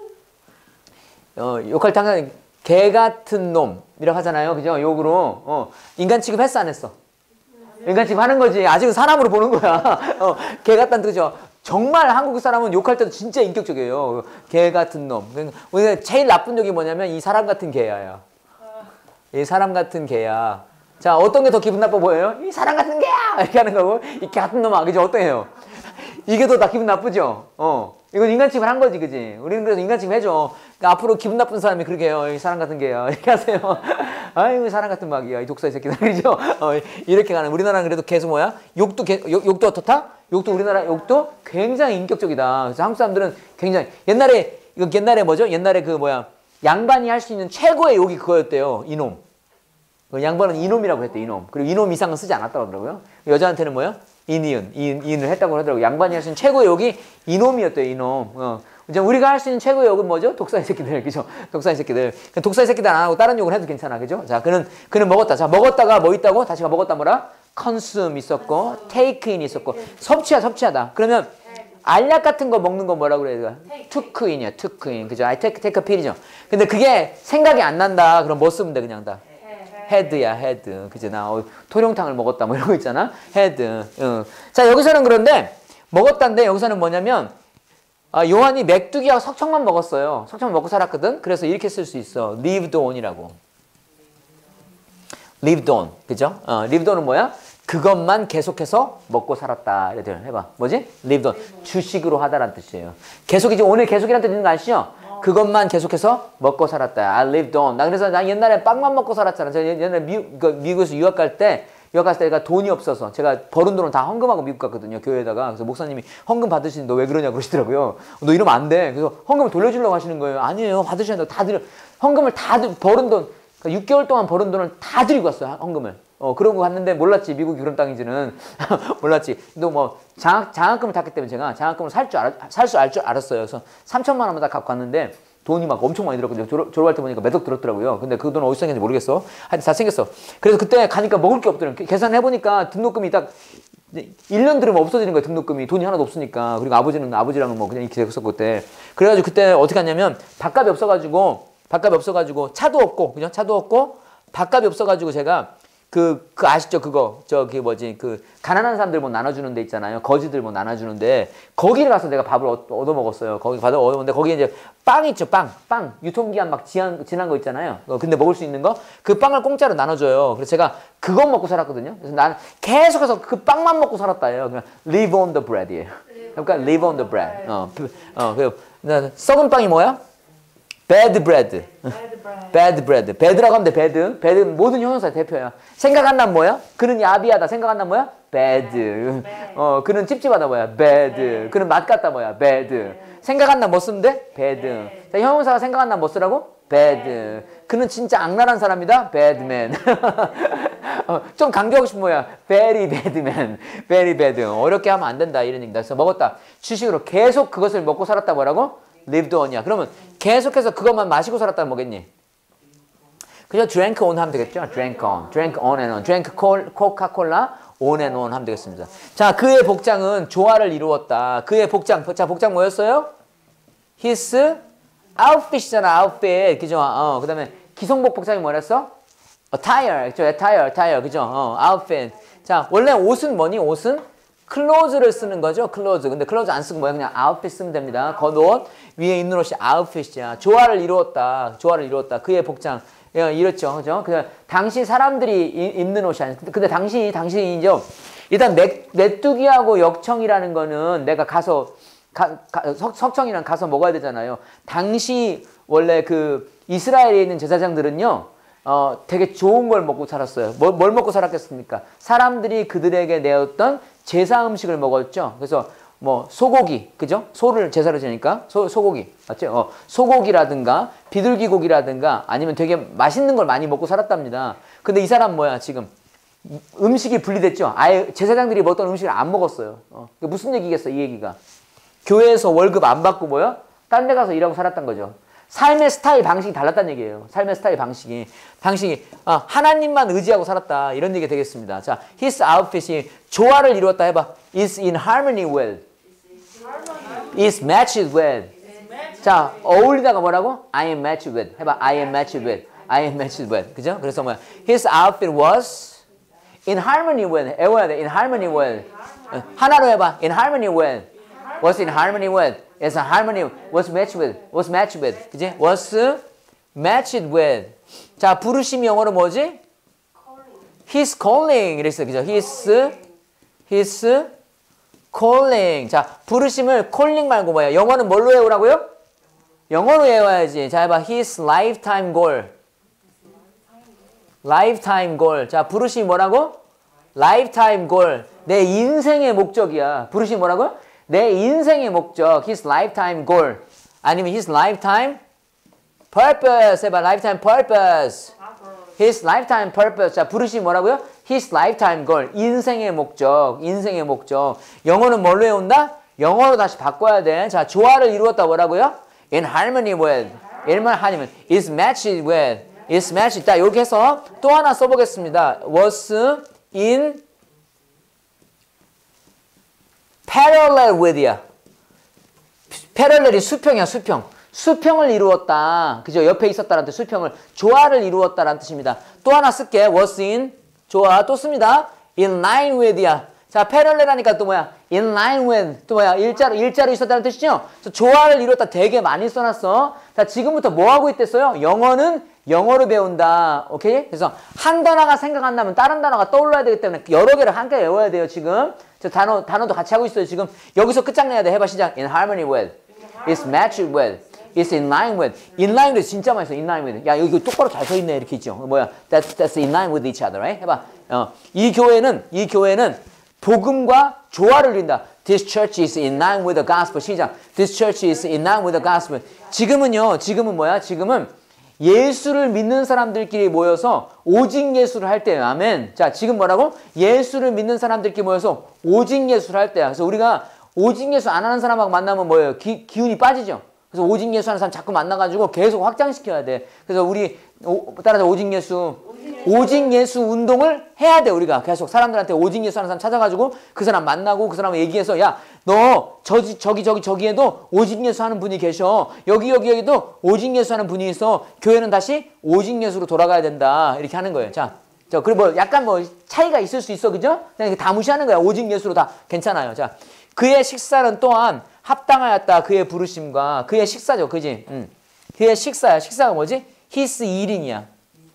어, 욕할 때 항상 개 같은 놈이라고 하잖아요. 그죠? 욕으로. 어, 인간 취급했어, 안 했어? 인간 취급하는 거지. 아직은 사람으로 보는 거야. 어, 개 같다는 뜻이죠. 정말 한국 사람은 욕할 때도 진짜 인격적이에요. 개 같은 놈. 우리가 제일 나쁜 욕이 뭐냐면 이 사람 같은 개야. 이 사람 같은 개야. 자, 어떤 게 더 기분 나빠 보여요? 이 사람 같은 개야! 이렇게 하는 거고, 이 개 같은 놈아. 그죠? 어때요? 이게 더 다 기분 나쁘죠? 어. 이건 인간 취급을 한 거지, 그지? 우리는 그래서 인간 취급 해줘. 그러니까 앞으로 기분 나쁜 사람이 그렇게 해요. 이 사람 같은 개야. 이렇게 하세요. 아이고, 사람 같은 막이야. 이 독사의 새끼들. 그죠? 어, 이렇게 가는. 우리나라는 그래도 계속 뭐야? 욕도, 개, 욕, 욕도 어떻다? 욕도 우리나라 욕도 굉장히 인격적이다. 그래서 한국 사람들은 굉장히. 옛날에 이거 옛날에 뭐죠? 옛날에 그 뭐야 양반이 할 수 있는 최고의 욕이 그거였대요. 이놈. 양반은 이놈이라고 했대. 이놈. 그리고 이놈 이상은 쓰지 않았다고 하더라고요. 여자한테는 뭐야? 이니은. 이인, 이인을 했다고 하더라고요. 양반이 할 수 있는 최고의 욕이 이놈이었대요. 이놈. 어. 이제 우리가 할 수 있는 최고의 욕은 뭐죠? 독사의 새끼들. 그죠? 독사의 새끼들. 독사의 새끼들 안 하고 다른 욕을 해도 괜찮아. 그죠? 자, 그는, 그는 먹었다. 자, 먹었다가 뭐 있다고? 다시가 먹었다 뭐라? consume 있었고, take in 있었고. 섭취하, 섭취하다. 그러면 알약 같은 거 먹는 거 뭐라고 그래요? took in이야. took in. 그죠? I take, take a pill이죠. 근데 그게 생각이 안 난다. 그럼 뭐 쓰면 돼? 그냥 다. 헤드야, 헤드. 그죠? 나 어, 토룡탕을 먹었다. 뭐 이런 거 있잖아. 헤드. 어. 자, 여기서는 그런데 먹었다인데 여기서는 뭐냐면 아, 요한이 맥두기하고 석청만 먹었어요. 석청만 먹고 살았거든. 그래서 이렇게 쓸 수 있어. lived on이라고. lived on. 그죠? 어, lived on은 뭐야? 그것만 계속해서 먹고 살았다. 이렇게 해봐. 뭐지? lived on. 주식으로 하다라는 뜻이에요. 계속 이제 오늘 계속이라는 뜻 있는 거 아시죠? 그것만 계속해서 먹고 살았다. I lived on. 나 그래서 나 옛날에 빵만 먹고 살았잖아. 제가 옛날에 미국, 그 미국에서 유학 갈 때 유학 갔을 때 내가 돈이 없어서 제가 버는 돈을 다 헌금하고 미국 갔거든요. 교회에다가. 그래서 목사님이 헌금 받으시는데 너 왜 그러냐 그러시더라고요. 너 이러면 안 돼. 그래서 헌금을 돌려주려고 하시는 거예요. 아니에요. 받으셔야 돼요. 다 드려. 헌금을 다 드, 버는 돈, 그러니까 육 개월 동안 버는 돈을 다 드리고 왔어요. 헌금을. 어, 그러고 갔는데 몰랐지. 미국이 그런 땅인지는. 몰랐지. 또 뭐 장학, 장학금을 탔기 때문에 제가 장학금을 살 줄 알아, 살 줄 알 줄 알았어요. 그래서 삼천만 원만 다 갖고 갔는데 돈이 막 엄청 많이 들었거든요. 졸업, 졸업할 때 보니까 몇 억 들었더라고요. 근데 그 돈 어디서 생겼는지 모르겠어. 하여튼 다 생겼어. 그래서 그때 가니까 먹을 게 없더라고요. 계산해보니까 등록금이 딱 일 년 들으면 없어지는 거예요. 등록금이. 돈이 하나도 없으니까. 그리고 아버지는 아버지랑은 뭐 그냥 이렇게 됐었고 그때. 그래가지고 그때 어떻게 했냐면 밥값이 없어가지고 밥값이 없어가지고 차도 없고 그냥 차도 없고 밥값이 없어가지고 제가 그, 그 아시죠? 그거 저기 뭐지 그 가난한 사람들 뭐 나눠주는 데 있잖아요. 거지들 뭐 나눠주는데 거기를 가서 내가 밥을 얻, 얻어 먹었어요. 거기 받아 얻어 먹는데 거기에 이제 빵 있죠. 빵, 빵 유통기한 막 지난 지난 거 있잖아요. 어, 근데 먹을 수 있는 거 그 빵을 공짜로 나눠줘요. 그래서 제가 그것 먹고 살았거든요. 그래서 나는 계속해서 그 빵만 먹고 살았다예요. 그냥 live on the bread이에요. 그러니까 live on the bread. 어, 어, 그 썩은 빵이 뭐야? bad bread. bad bread. bad라고 하면 돼, bad. bad 모든 형용사의 대표야. 생각 안 나면 뭐야? 그는 야비하다. 생각 안 나면 뭐야? bad. 어, 그는 찝찝하다 뭐야? bad. 그는 맛 같다 뭐야? bad. 생각 안 나면 뭐 쓰면 돼? bad. 자, 형용사가 생각 안 나면 뭐 쓰라고? bad. 그는 진짜 악랄한 사람이다? bad man. 어, 좀 강조하고 싶은 뭐야? very bad man. very bad. 어렵게 하면 안 된다. 이런 얘기다. 그래서 먹었다. 주식으로 계속 그것을 먹고 살았다 뭐라고? lived on이야. 그러면 계속해서 그것만 마시고 살았다면 뭐겠니? 그죠? drank on 하면 되겠죠? drank on, drank on and on, drank 코카콜라 on and on 하면 되겠습니다. 자, 그의 복장은 조화를 이루었다. 그의 복장, 자, 복장 뭐였어요? his outfit이잖아, outfit. 그죠? 어, 그 다음에 기성복 복장이 뭐랬어? attire, 그죠? attire, attire, 그죠? 어, outfit. 자, 원래 옷은 뭐니? 옷은 클로즈를 쓰는 거죠. 클로즈. 근데 클로즈 안 쓰고 뭐야? 그냥 아웃핏 쓰면 됩니다. 겉옷 위에 입는 옷이 아웃핏이야. 조화를 이루었다. 조화를 이루었다. 그의 복장. 예, 이렇죠. 그죠? 그 당시 사람들이 입는 옷이 아니야. 근데, 근데 당시 당시이죠. 일단 메, 메뚜기하고 역청이라는 거는 내가 가서 가, 가, 석, 석청이랑 가서 먹어야 되잖아요. 당시 원래 그 이스라엘에 있는 제사장들은요. 어, 되게 좋은 걸 먹고 살았어요. 뭘, 뭘 먹고 살았겠습니까? 사람들이 그들에게 내었던 제사 음식을 먹었죠. 그래서 뭐 소고기, 그죠? 소를 제사로 지니까 소, 소고기, 맞죠? 어, 소고기라든가 비둘기 고기라든가 아니면 되게 맛있는 걸 많이 먹고 살았답니다. 근데 이 사람 뭐야 지금 음식이 분리됐죠. 아예 제사장들이 먹던 음식을 안 먹었어요. 어, 무슨 얘기겠어 이 얘기가? 교회에서 월급 안 받고 뭐야? 딴 데 가서 일하고 살았단 거죠. 삶의 스타일 방식이 달랐다는 얘기예요. 삶의 스타일 방식이. 방식이 아, 하나님만 의지하고 살았다. 이런 얘기가 되겠습니다. 자, his outfit이 조화를 이루었다 해봐. is in harmony with. is matched with. 자, 어울리다가 뭐라고? I am matched with. 해봐. I am matched with. I am matched with. 그죠? 그래서 뭐야? His outfit was in harmony with. 외워야 돼. in harmony with. 하나로 해봐. in harmony with. was in harmony with. It's a harmony. Was matched with. Was matched with. 그지? Was matched with. 자, 부르심이 영어로 뭐지? His calling. 이랬어요. 그죠? His, his calling. 자, 부르심을 calling 말고 뭐야? 영어는 뭘로 외우라고요? 영어로 외워야지. 자, 해봐. His lifetime goal. lifetime goal. 자, 부르심이 뭐라고? lifetime goal. 내 인생의 목적이야. 부르심이 뭐라고요? 내 인생의 목적, his lifetime goal. 아니면 his lifetime purpose 해봐. lifetime purpose. his lifetime purpose. 자, 부르심이 뭐라고요? his lifetime goal. 인생의 목적. 인생의 목적. 영어는 뭘로 해온다? 영어로 다시 바꿔야 돼. 자, 조화를 이루었다 뭐라고요? in harmony with. in harmony with. is matched with. is matched. 자, 이렇게 해서 또 하나 써보겠습니다. was in parallel with야. parallel이 수평이야, 수평. 수평을 이루었다. 그죠? 옆에 있었다라는 뜻, 수평을. 조화를 이루었다라는 뜻입니다. 또 하나 쓸게. was in. 조화. 또 씁니다. in line with야. 자, parallel 하니까 또 뭐야? in line with. 또 뭐야? 일자로, 일자로 있었다는 뜻이죠? 그래서 조화를 이루었다 되게 많이 써놨어. 자, 지금부터 뭐 하고 있댔어요? 영어는 영어로 배운다. 오케이? 그래서 한 단어가 생각 안 나면 다른 단어가 떠올라야 되기 때문에 여러 개를 함께 외워야 돼요, 지금. 저 단어, 단어도 같이 하고 있어요, 지금. 여기서 끝장내야 돼. 해봐, 시작. in harmony with. is matched with. is in line with. in line with 진짜 많이 써. in line with. 야, 여기 똑바로 잘 서 있네. 이렇게 있죠. 뭐야? That's, that's in line with each other. Right? 해봐. 어, 이 교회는, 이 교회는 복음과 조화를 이룬다. This church is in line with the gospel. 시작. This church is in line with the gospel. 지금은요, 지금은 뭐야? 지금은 예수를 믿는 사람들끼리 모여서 오직 예수를 할 때예요. 아멘. 자, 지금 뭐라고? 예수를 믿는 사람들끼리 모여서 오직 예수를 할 때야. 그래서 우리가 오직 예수 안 하는 사람하고 만나면 뭐예요? 기, 기운이 빠지죠. 그래서 오직 예수 하는 사람 자꾸 만나가지고 계속 확장시켜야 돼. 그래서 우리 오, 따라서 오직 예수, 오직 예수 운동을 해야 돼. 우리가 계속 사람들한테 오직 예수 하는 사람 찾아가지고 그 사람 만나고 그 사람 얘기해서 야, 너 저기 저기 저기 저기에도 오직 예수 하는 분이 계셔. 여기 여기 여기도 오직 예수 하는 분이 있어. 교회는 다시 오직 예수로 돌아가야 된다. 이렇게 하는 거예요. 자, 저 그리고 뭐 약간 뭐 차이가 있을 수 있어, 그죠? 그냥 다 무시하는 거야. 오직 예수로 다 괜찮아요. 자, 그의 식사는 또한 합당하였다. 그의 부르심과 그의 식사죠, 그지? 응. 그의 식사야. 식사가 뭐지? His eating이야.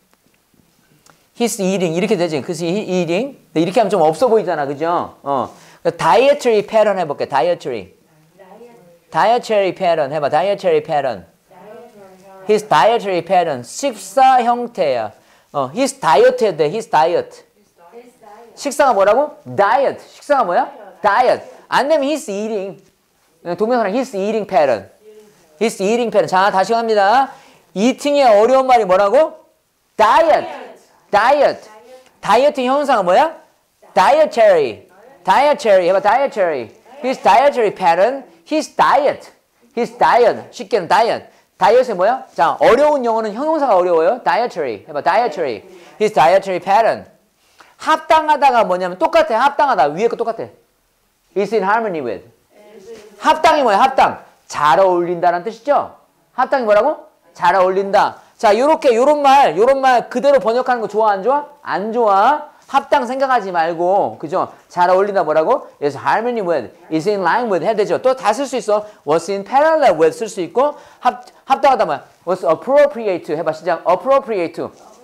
His eating 이렇게 되지. 그래서 eating 이렇게 하면 좀 없어 보이잖아, 그죠? 어, dietary pattern 해볼게. dietary, dietary pattern 해봐. dietary pattern. His dietary pattern 식사 형태야. 어, his diet에 돼. his diet. 식사가 뭐라고? diet. 식사가 뭐야? diet. 안 되면 his eating. 동명사랑 his eating pattern. his eating pattern. 자, 다시 갑니다. eating의 어려운 말이 뭐라고? diet. diet. 다이어트 형용사가 뭐야? dietary. dietary. 해봐. dietary. his dietary pattern. his diet. his diet. 쉽게는 diet. 다이어트이 뭐야? 자, 어려운 영어는 형용사가 어려워요. dietary. 해봐. dietary. his dietary pattern. 합당하다가 뭐냐면 똑같아. 합당하다. 위에 거 똑같아. is in harmony with. 합당이 뭐야? 합당. 잘 어울린다는 뜻이죠? 합당이 뭐라고? 잘 어울린다. 자, 요렇게 요런 말, 요런 말 그대로 번역하는 거 좋아, 안 좋아? 안 좋아. 합당 생각하지 말고, 그죠? 잘 어울린다 뭐라고? is harmony with, is in line with 해야 되죠. 또 다 쓸 수 있어. was in parallel with 쓸 수 있고, 합, 합당하다 뭐야? was appropriate 해봐. 시작. appropriate.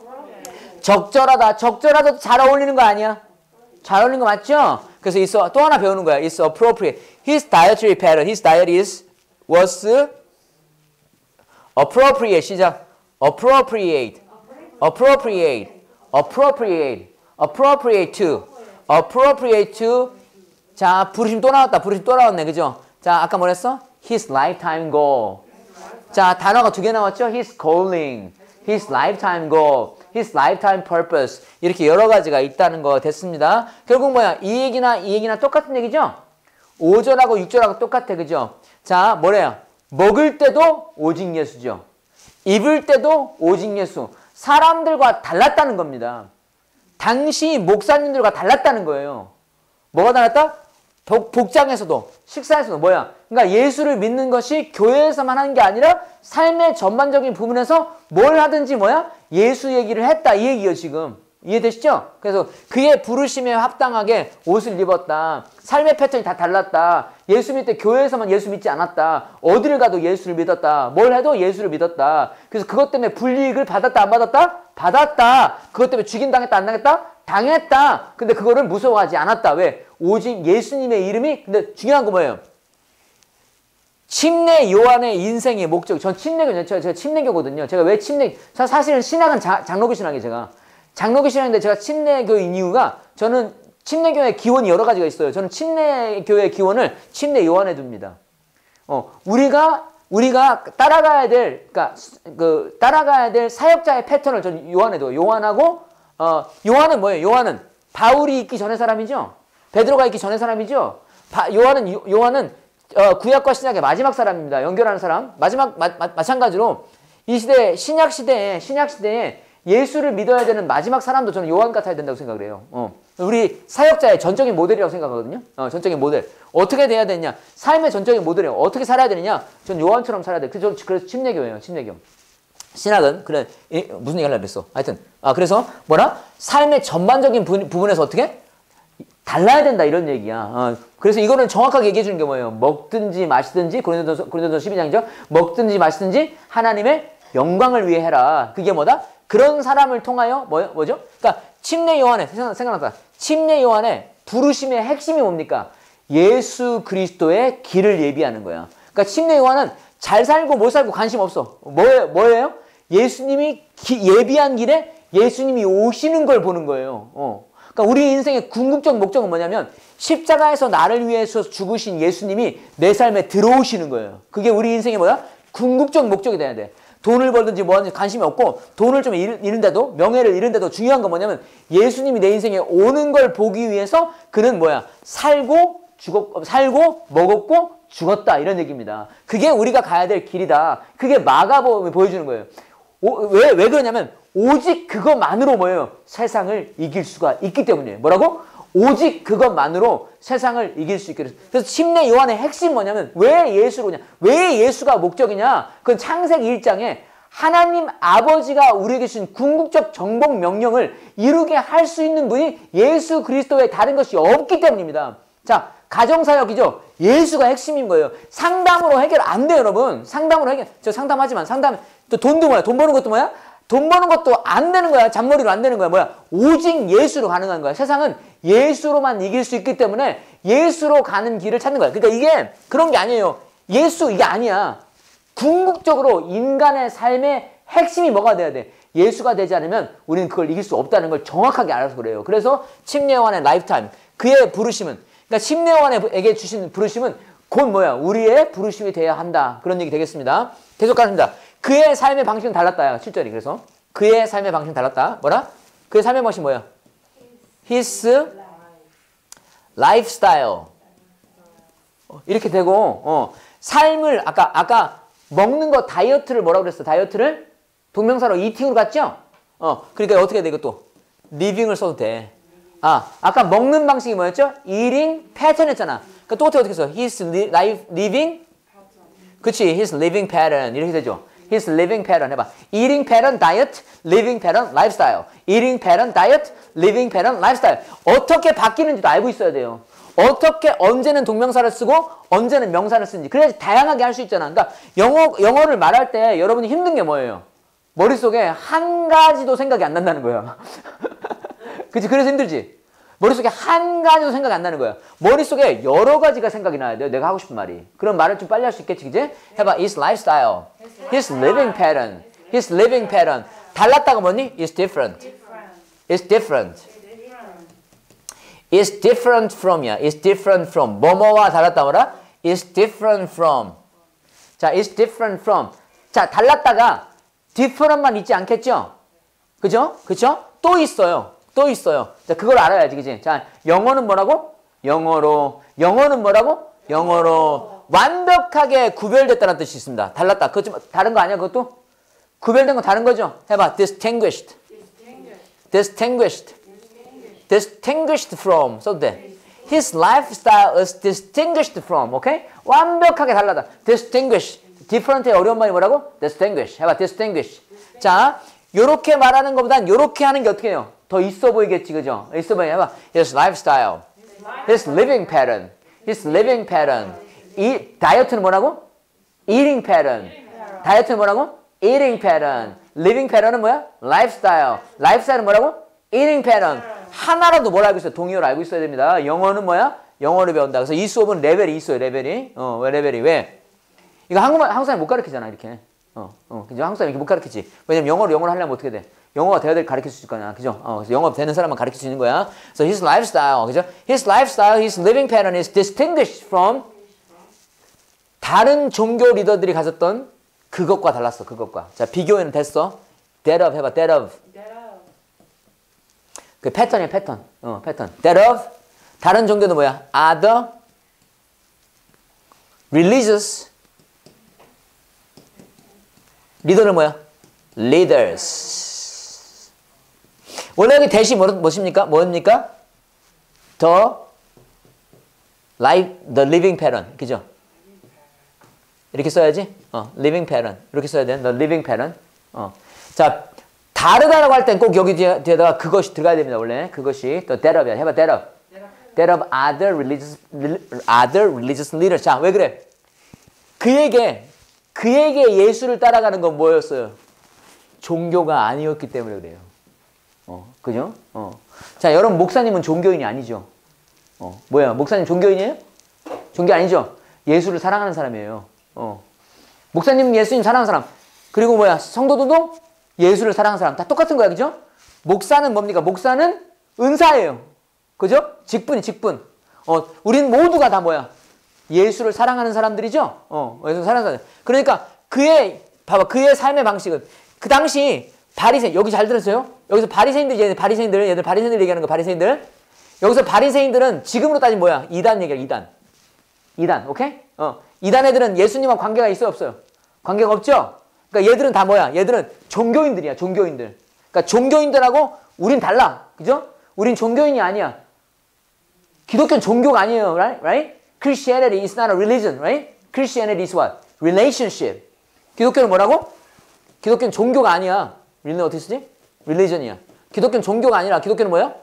적절하다. 적절하다도 잘 어울리는 거 아니야? 잘 어울리는 거 맞죠? 그래서 있어. 또 하나 배우는 거야. is appropriate. His dietary pattern, his diet is, was appropriate. 시작. appropriate. appropriate. appropriate. appropriate to. appropriate to. 자, 부르심 또 나왔다. 부르심 또 나왔네. 그죠? 자, 아까 뭐랬어? his lifetime goal. 자, 단어가 두 개 나왔죠? his calling. his lifetime goal. his lifetime purpose. 이렇게 여러 가지가 있다는 거 됐습니다. 결국 뭐야? 이 얘기나 이 얘기나 똑같은 얘기죠? 오 절하고 육 절하고 똑같아. 그죠? 자, 뭐래요? 먹을 때도 오직 예수죠. 입을 때도 오직 예수. 사람들과 달랐다는 겁니다. 당시 목사님들과 달랐다는 거예요. 뭐가 달랐다? 복, 복장에서도, 식사에서도 뭐야? 그러니까 예수를 믿는 것이 교회에서만 하는 게 아니라 삶의 전반적인 부분에서 뭘 하든지 뭐야? 예수 얘기를 했다. 이 얘기예요, 지금. 이해되시죠? 그래서 그의 부르심에 합당하게 옷을 입었다. 삶의 패턴이 다 달랐다. 예수 믿을 때 교회에서만 예수 믿지 않았다. 어디를 가도 예수를 믿었다. 뭘 해도 예수를 믿었다. 그래서 그것 때문에 불이익을 받았다, 안 받았다? 받았다. 그것 때문에 죽임당했다, 안 당했다? 당했다. 근데 그거를 무서워하지 않았다. 왜? 오직 예수님의 이름이, 근데 중요한 거 뭐예요? 침례 요한의 인생의 목적. 전 침례교죠. 제가, 제가 침례교거든요. 제가 왜 침례, 사실은 신학은 자, 장로교 신학이에요, 제가. 장로교 신학인데 제가 침례교인 이유가 저는 침례교의 기원이 여러 가지가 있어요. 저는 침례교의 기원을 침례 요한에 둡니다. 어, 우리가 우리가 따라가야 될, 그러니까 그 따라가야 될 사역자의 패턴을 전 요한에도 요한하고 어 요한은 뭐예요? 요한은 바울이 있기 전의 사람이죠. 베드로가 있기 전의 사람이죠. 바, 요한은 요, 요한은 어, 구약과 신약의 마지막 사람입니다. 연결하는 사람. 마지막 마, 마, 마찬가지로 이 시대 신약 시대에 신약 시대에 예수를 믿어야 되는 마지막 사람도 저는 요한 같아야 된다고 생각을 해요. 어. 우리 사역자의 전적인 모델이라고 생각하거든요. 어, 전적인 모델. 어떻게 돼야 되느냐? 삶의 전적인 모델이에요. 어떻게 살아야 되느냐? 전 요한처럼 살아야 돼. 그래서, 그래서 침례교예요. 침례교. 신학은 그래 이, 무슨 얘기 하려고 그랬어? 하여튼 아 그래서 뭐라? 삶의 전반적인 부, 부분에서 어떻게? 달라야 된다 이런 얘기야. 어, 그래서 이거는 정확하게 얘기해 주는 게 뭐예요? 먹든지 마시든지 고린도전서 고린도전서 십이 장이죠. 먹든지 마시든지 하나님의 영광을 위해 해라. 그게 뭐다? 그런 사람을 통하여 뭐, 뭐죠? 그러니까 침례 요한의 생각, 생각났다. 침례 요한의 부르심의 핵심이 뭡니까? 예수 그리스도의 길을 예비하는 거야. 그러니까 침례 요한은 잘 살고 못 살고 관심 없어. 뭐예요? 뭐예요? 예수님이 기, 예비한 길에 예수님이 오시는 걸 보는 거예요. 어. 그러니까 우리 인생의 궁극적 목적은 뭐냐면 십자가에서 나를 위해서 죽으신 예수님이 내 삶에 들어오시는 거예요. 그게 우리 인생의 뭐야? 궁극적 목적이 돼야 돼. 돈을 벌든지 뭐하든지 관심이 없고 돈을 좀 잃는데도 명예를 잃는데도 중요한 건 뭐냐면 예수님이 내 인생에 오는 걸 보기 위해서 그는 뭐야? 살고 죽었, 살고 먹었고 죽었다 이런 얘기입니다. 그게 우리가 가야 될 길이다. 그게 마가복음이 보여주는 거예요. 오, 왜, 왜 그러냐면 오직 그것만으로 뭐예요? 세상을 이길 수가 있기 때문이에요. 뭐라고? 오직 그것만으로 세상을 이길 수 있게. 그래서 침례 요한의 핵심이 뭐냐면 왜 예수로 오냐? 왜 예수가 목적이냐? 그건 창세기 일 장에 하나님 아버지가 우리에게 주신 궁극적 정복 명령을 이루게 할 수 있는 분이 예수 그리스도 외에 다른 것이 없기 때문입니다. 자, 가정사역이죠. 예수가 핵심인 거예요. 상담으로 해결 안 돼요, 여러분. 상담으로 해결. 저 상담하지만 상담 또 돈도 뭐야? 돈 버는 것도 뭐야? 돈 버는 것도 안 되는 거야. 잔머리로 안 되는 거야. 뭐야? 오직 예수로 가능한 거야. 세상은 예수로만 이길 수 있기 때문에 예수로 가는 길을 찾는 거야. 그러니까 이게 그런 게 아니에요. 예수 이게 아니야. 궁극적으로 인간의 삶의 핵심이 뭐가 돼야 돼? 예수가 되지 않으면 우리는 그걸 이길 수 없다는 걸 정확하게 알아서 그래요. 그래서 침례 요한의 라이프타임, 그의 부르심은, 그러니까 침례 요한에게 주신 부르심은 곧 뭐야? 우리의 부르심이 돼야 한다. 그런 얘기 되겠습니다. 계속 가십니다. 그의 삶의 방식은 달랐다요. 칠 절이. 그래서 그의 삶의 방식은 달랐다. 뭐라? 그의 삶의 방식이 뭐야? His lifestyle. 이렇게 되고 어, 삶을 아까 아까 먹는 거 다이어트를 뭐라고 그랬어? 다이어트를 동명사로 eating으로 갔죠? 어, 그러니까 어떻게 돼 이것도? living을 써도 돼. 아, 아까 먹는 방식이 뭐였죠? eating pattern 했잖아. 그러니까 또 어떻게 써? His life living. 그치? His living pattern 이렇게 되죠. His living pattern 해봐. Eating pattern, diet, living pattern, lifestyle. Eating pattern, diet, living pattern, lifestyle. 어떻게 바뀌는지도 알고 있어야 돼요. 어떻게 언제는 동명사를 쓰고 언제는 명사를 쓰는지. 그래야지 다양하게 할 수 있잖아. 그러니까 영어, 영어를 말할 때 여러분이 힘든 게 뭐예요? 머릿속에 한 가지도 생각이 안 난다는 거예요. 그치? 그래서 힘들지? 머릿속에 한 가지도 생각이 안 나는 거야. 머릿속에 여러 가지가 생각이 나야 돼요. 내가 하고 싶은 말이. 그럼 말을 좀 빨리 할 수 있겠지, 그지? 해봐. His lifestyle. His living pattern. His living pattern. 달랐다가 뭐니? It's different. It's different. It's different from이야. It's different from. 뭐뭐와 달랐다 뭐라? It's different from. 자, it's different from. 자, 달랐다가 different만 있지 않겠죠? 그죠? 그죠? 또 있어요. 또 있어요. 자, 그걸 알아야지, 그지? 자, 영어는 뭐라고? 영어로. 영어는 뭐라고? 영어로. 완벽하게 구별됐다는 뜻이 있습니다. 달랐다. 그것 좀 다른 거 아니야, 그것도? 구별된 건 다른 거죠? 해봐. distinguished. distinguished. distinguished from. 써도 돼. His lifestyle is distinguished from. 오케이? 완벽하게 달라다. distinguish. different의 어려운 말이 뭐라고? distinguish. 해봐. distinguish. 자, 요렇게 말하는 것보단 요렇게 하는 게 어떻게 해요? 더 있어 보이겠지, 그죠? 있어 보이게 해봐. His lifestyle, his living pattern, his living pattern. 이 다이어트는 뭐라고? Eating pattern. 다이어트는 뭐라고? Eating pattern. Living pattern은 뭐야? Lifestyle. Lifestyle은 뭐라고? Eating pattern. 하나라도 뭘 알고 있어요? 동의어를 알고 있어야 됩니다. 영어는 뭐야? 영어를 배운다. 그래서 이 수업은 레벨이 있어요, 레벨이. 어, 왜 레벨이? 왜? 이거 한국말, 한국 사람이 못 가르치잖아, 이렇게. 어, 어, 그죠? 한국 사람이 이렇게 못 가르치지. 왜냐면 영어로 영어를 하려면 어떻게 돼? 영어가 돼야 될 가르칠 수 있을 거냐, 그죠? 어, 그래서 영어 되는 사람만 가르칠 수 있는 거야. So his lifestyle, 그죠? His lifestyle, his living pattern is distinguished from 다른 종교 리더들이 가졌던 그것과 달랐어. 그것과. 자, 비교는 됐어. That of 해봐. That of. 그 패턴이야, 패턴. 어, 패턴. That of. 다른 종교는 뭐야? Other religious. 리더는 뭐야? Leaders. 원래 여기 대시 뭐, 뭐십니까? 뭐입니까? The life, the living pattern. 그죠? 이렇게 써야지. 어, living pattern. 이렇게 써야 돼. The living pattern. 어. 자, 다르다라고 할 땐 꼭 여기 뒤에, 뒤에다가 그것이 들어가야 됩니다. 원래 그것이 또 that of이야. 해봐. that of. that of other religious other religious leaders. 자, 왜 그래? 그에게 그에게 예수를 따라가는 건 뭐였어요? 종교가 아니었기 때문에 그래요. 어, 그죠? 어. 자, 여러분 목사님은 종교인이 아니죠. 어, 뭐야? 목사님 종교인이에요? 종교 아니죠? 예수를 사랑하는 사람이에요. 어. 목사님 예수님 사랑하는 사람. 그리고 뭐야? 성도들도 예수를 사랑하는 사람. 다 똑같은 거야. 그죠? 목사는 뭡니까? 목사는 은사예요. 그죠? 직분이 직분. 어, 우린 모두가 다 뭐야? 예수를 사랑하는 사람들이죠? 어, 예수를 사랑하는 사람. 그러니까 그의, 봐봐. 그의 삶의 방식은 그 당시 바리새인, 여기 잘 들었어요? 여기서 바리새인들, 얘들 바리새인들, 얘들 바리새인들 얘기하는 거 바리새인들. 여기서 바리새인들은 지금으로 따지면 뭐야? 이단 얘기야, 이단. 이단, 오케이? 어, 이단 애들은 예수님하고 관계가 있어요, 없어요? 관계가 없죠? 그러니까 얘들은 다 뭐야? 얘들은 종교인들이야, 종교인들. 그러니까 종교인들하고 우린 달라, 그죠? 우린 종교인이 아니야. 기독교는 종교가 아니에요, right? right? Christianity is not a religion, right? Christianity is what? Relationship. 기독교는 뭐라고? 기독교는 종교가 아니야. 우리는 어떻게 쓰지? Religion이야. 기독교는 종교가 아니라 기독교는 뭐야?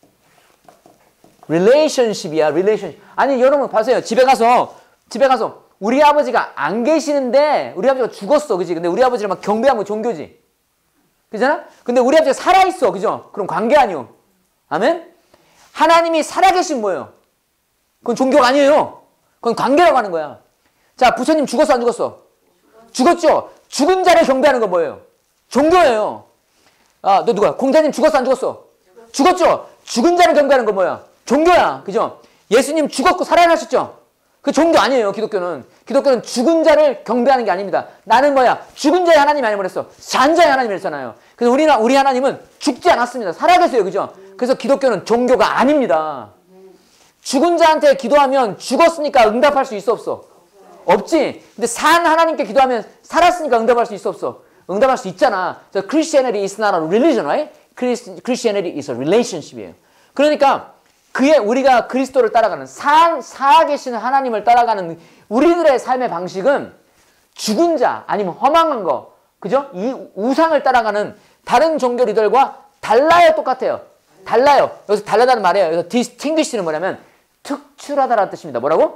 Relationship이야, relationship. 아니, 여러분, 봐세요. 집에 가서, 집에 가서, 우리 아버지가 안 계시는데, 우리 아버지가 죽었어, 그지? 근데 우리 아버지를 막 경배하는 건 종교지. 그잖아? 근데 우리 아버지가 살아있어, 그죠? 그럼 관계 아니요. 아멘? 하나님이 살아계신 뭐예요? 그건 종교가 아니에요. 그건 관계라고 하는 거야. 자, 부처님 죽었어, 안 죽었어? 죽었죠? 죽은 자를 경배하는 건 뭐예요? 종교예요. 아, 너 누구야? 공자님 죽었어, 안 죽었어? 죽었죠? 죽은 자를 경배하는 건 뭐야? 종교야. 그죠? 예수님 죽었고 살아나셨죠? 그 종교 아니에요, 기독교는. 기독교는 죽은 자를 경배하는 게 아닙니다. 나는 뭐야? 죽은 자의 하나님이 아니고 그랬어. 산 자의 하나님이랬잖아요. 그래서 우리, 우리 하나님은 죽지 않았습니다. 살아계세요. 그죠? 그래서 기독교는 종교가 아닙니다. 죽은 자한테 기도하면 죽었으니까 응답할 수 있어, 없어? 없지. 근데 산 하나님께 기도하면 살았으니까 응답할 수 있어, 없어? 응답할 수 있잖아. So Christianity is not a religion, right? Christianity is a relationship이에요. 그러니까 그의 우리가 그리스도를 따라가는 사, 살아계시는 하나님을 따라가는 우리들의 삶의 방식은 죽은 자 아니면 허망한 거, 그죠? 이 우상을 따라가는 다른 종교 리더들과 달라요, 똑같아요. 달라요. 여기서 달라다는 말이에요. 여기서 distinguish는 뭐냐면 특출하다라는 뜻입니다. 뭐라고?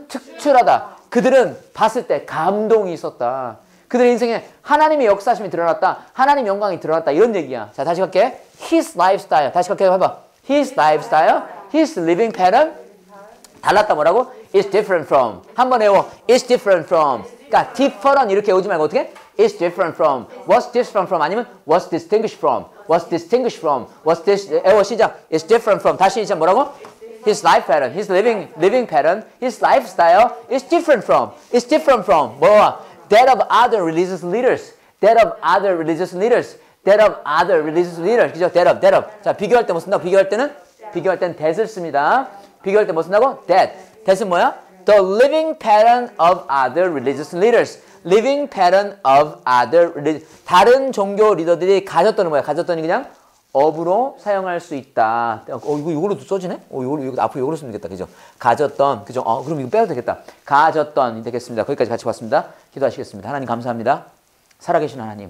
특출하다. 그들은 봤을 때 감동이 있었다. 그들의 인생에 하나님의 역사심이 드러났다. 하나님의 영광이 드러났다. 이런 얘기야. 자, 다시 갈게. His lifestyle. 다시 갈게. 해봐. His lifestyle. His living pattern. 달랐다. 뭐라고? Is different from. 한번 외워. Is different from. 그러니까 different 이렇게 외우지 말고 어떻게? Is different from. What's different from? 아니면 what's distinguished from. What's distinguished from. What's this? 외워 시작. Is different from. 다시 이제 뭐라고? His life pattern. His living living pattern. His lifestyle is different from. Is different from. 뭐야? That of other religious leaders. That of other religious leaders. That of other religious leaders. 그죠? That of, that of. 자, 비교할 때 뭐 쓴다고? 비교할 때는? 비교할 때는 that을 씁니다. 비교할 때 뭐 쓴다고? That. that은 뭐야? The living pattern of other religious leaders. Living pattern of other religious. 다른 종교 리더들이 가졌던 뭐야? 가졌더니 그냥 업으로 사용할 수 있다. 어, 이거 이걸로도 써지네? 어, 이거 이거 앞으로 이걸로 쓰면 되겠다. 그죠? 가졌던. 그죠? 어, 그럼 이거 빼도 되겠다. 가졌던 되겠습니다. 거기까지 같이 봤습니다. 기도하시겠습니다. 하나님 감사합니다. 살아계신 하나님.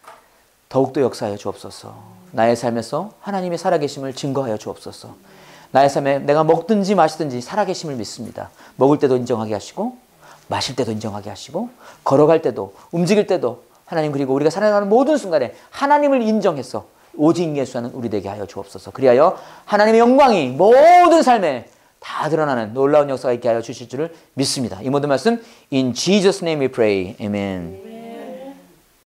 더욱더 역사하여 주옵소서. 나의 삶에서 하나님의 살아계심을 증거하여 주옵소서. 나의 삶에 내가 먹든지 마시든지 살아계심을 믿습니다. 먹을 때도 인정하게 하시고 마실 때도 인정하게 하시고 걸어갈 때도 움직일 때도 하나님 그리고 우리가 살아가는 모든 순간에 하나님을 인정해서 오직 예수하는 우리 되게 하여 주옵소서. 그리하여 하나님의 영광이 모든 삶에 다 드러나는 놀라운 역사가 있게 하여 주실 줄을 믿습니다. 이 모든 말씀 In Jesus' name we pray. Amen.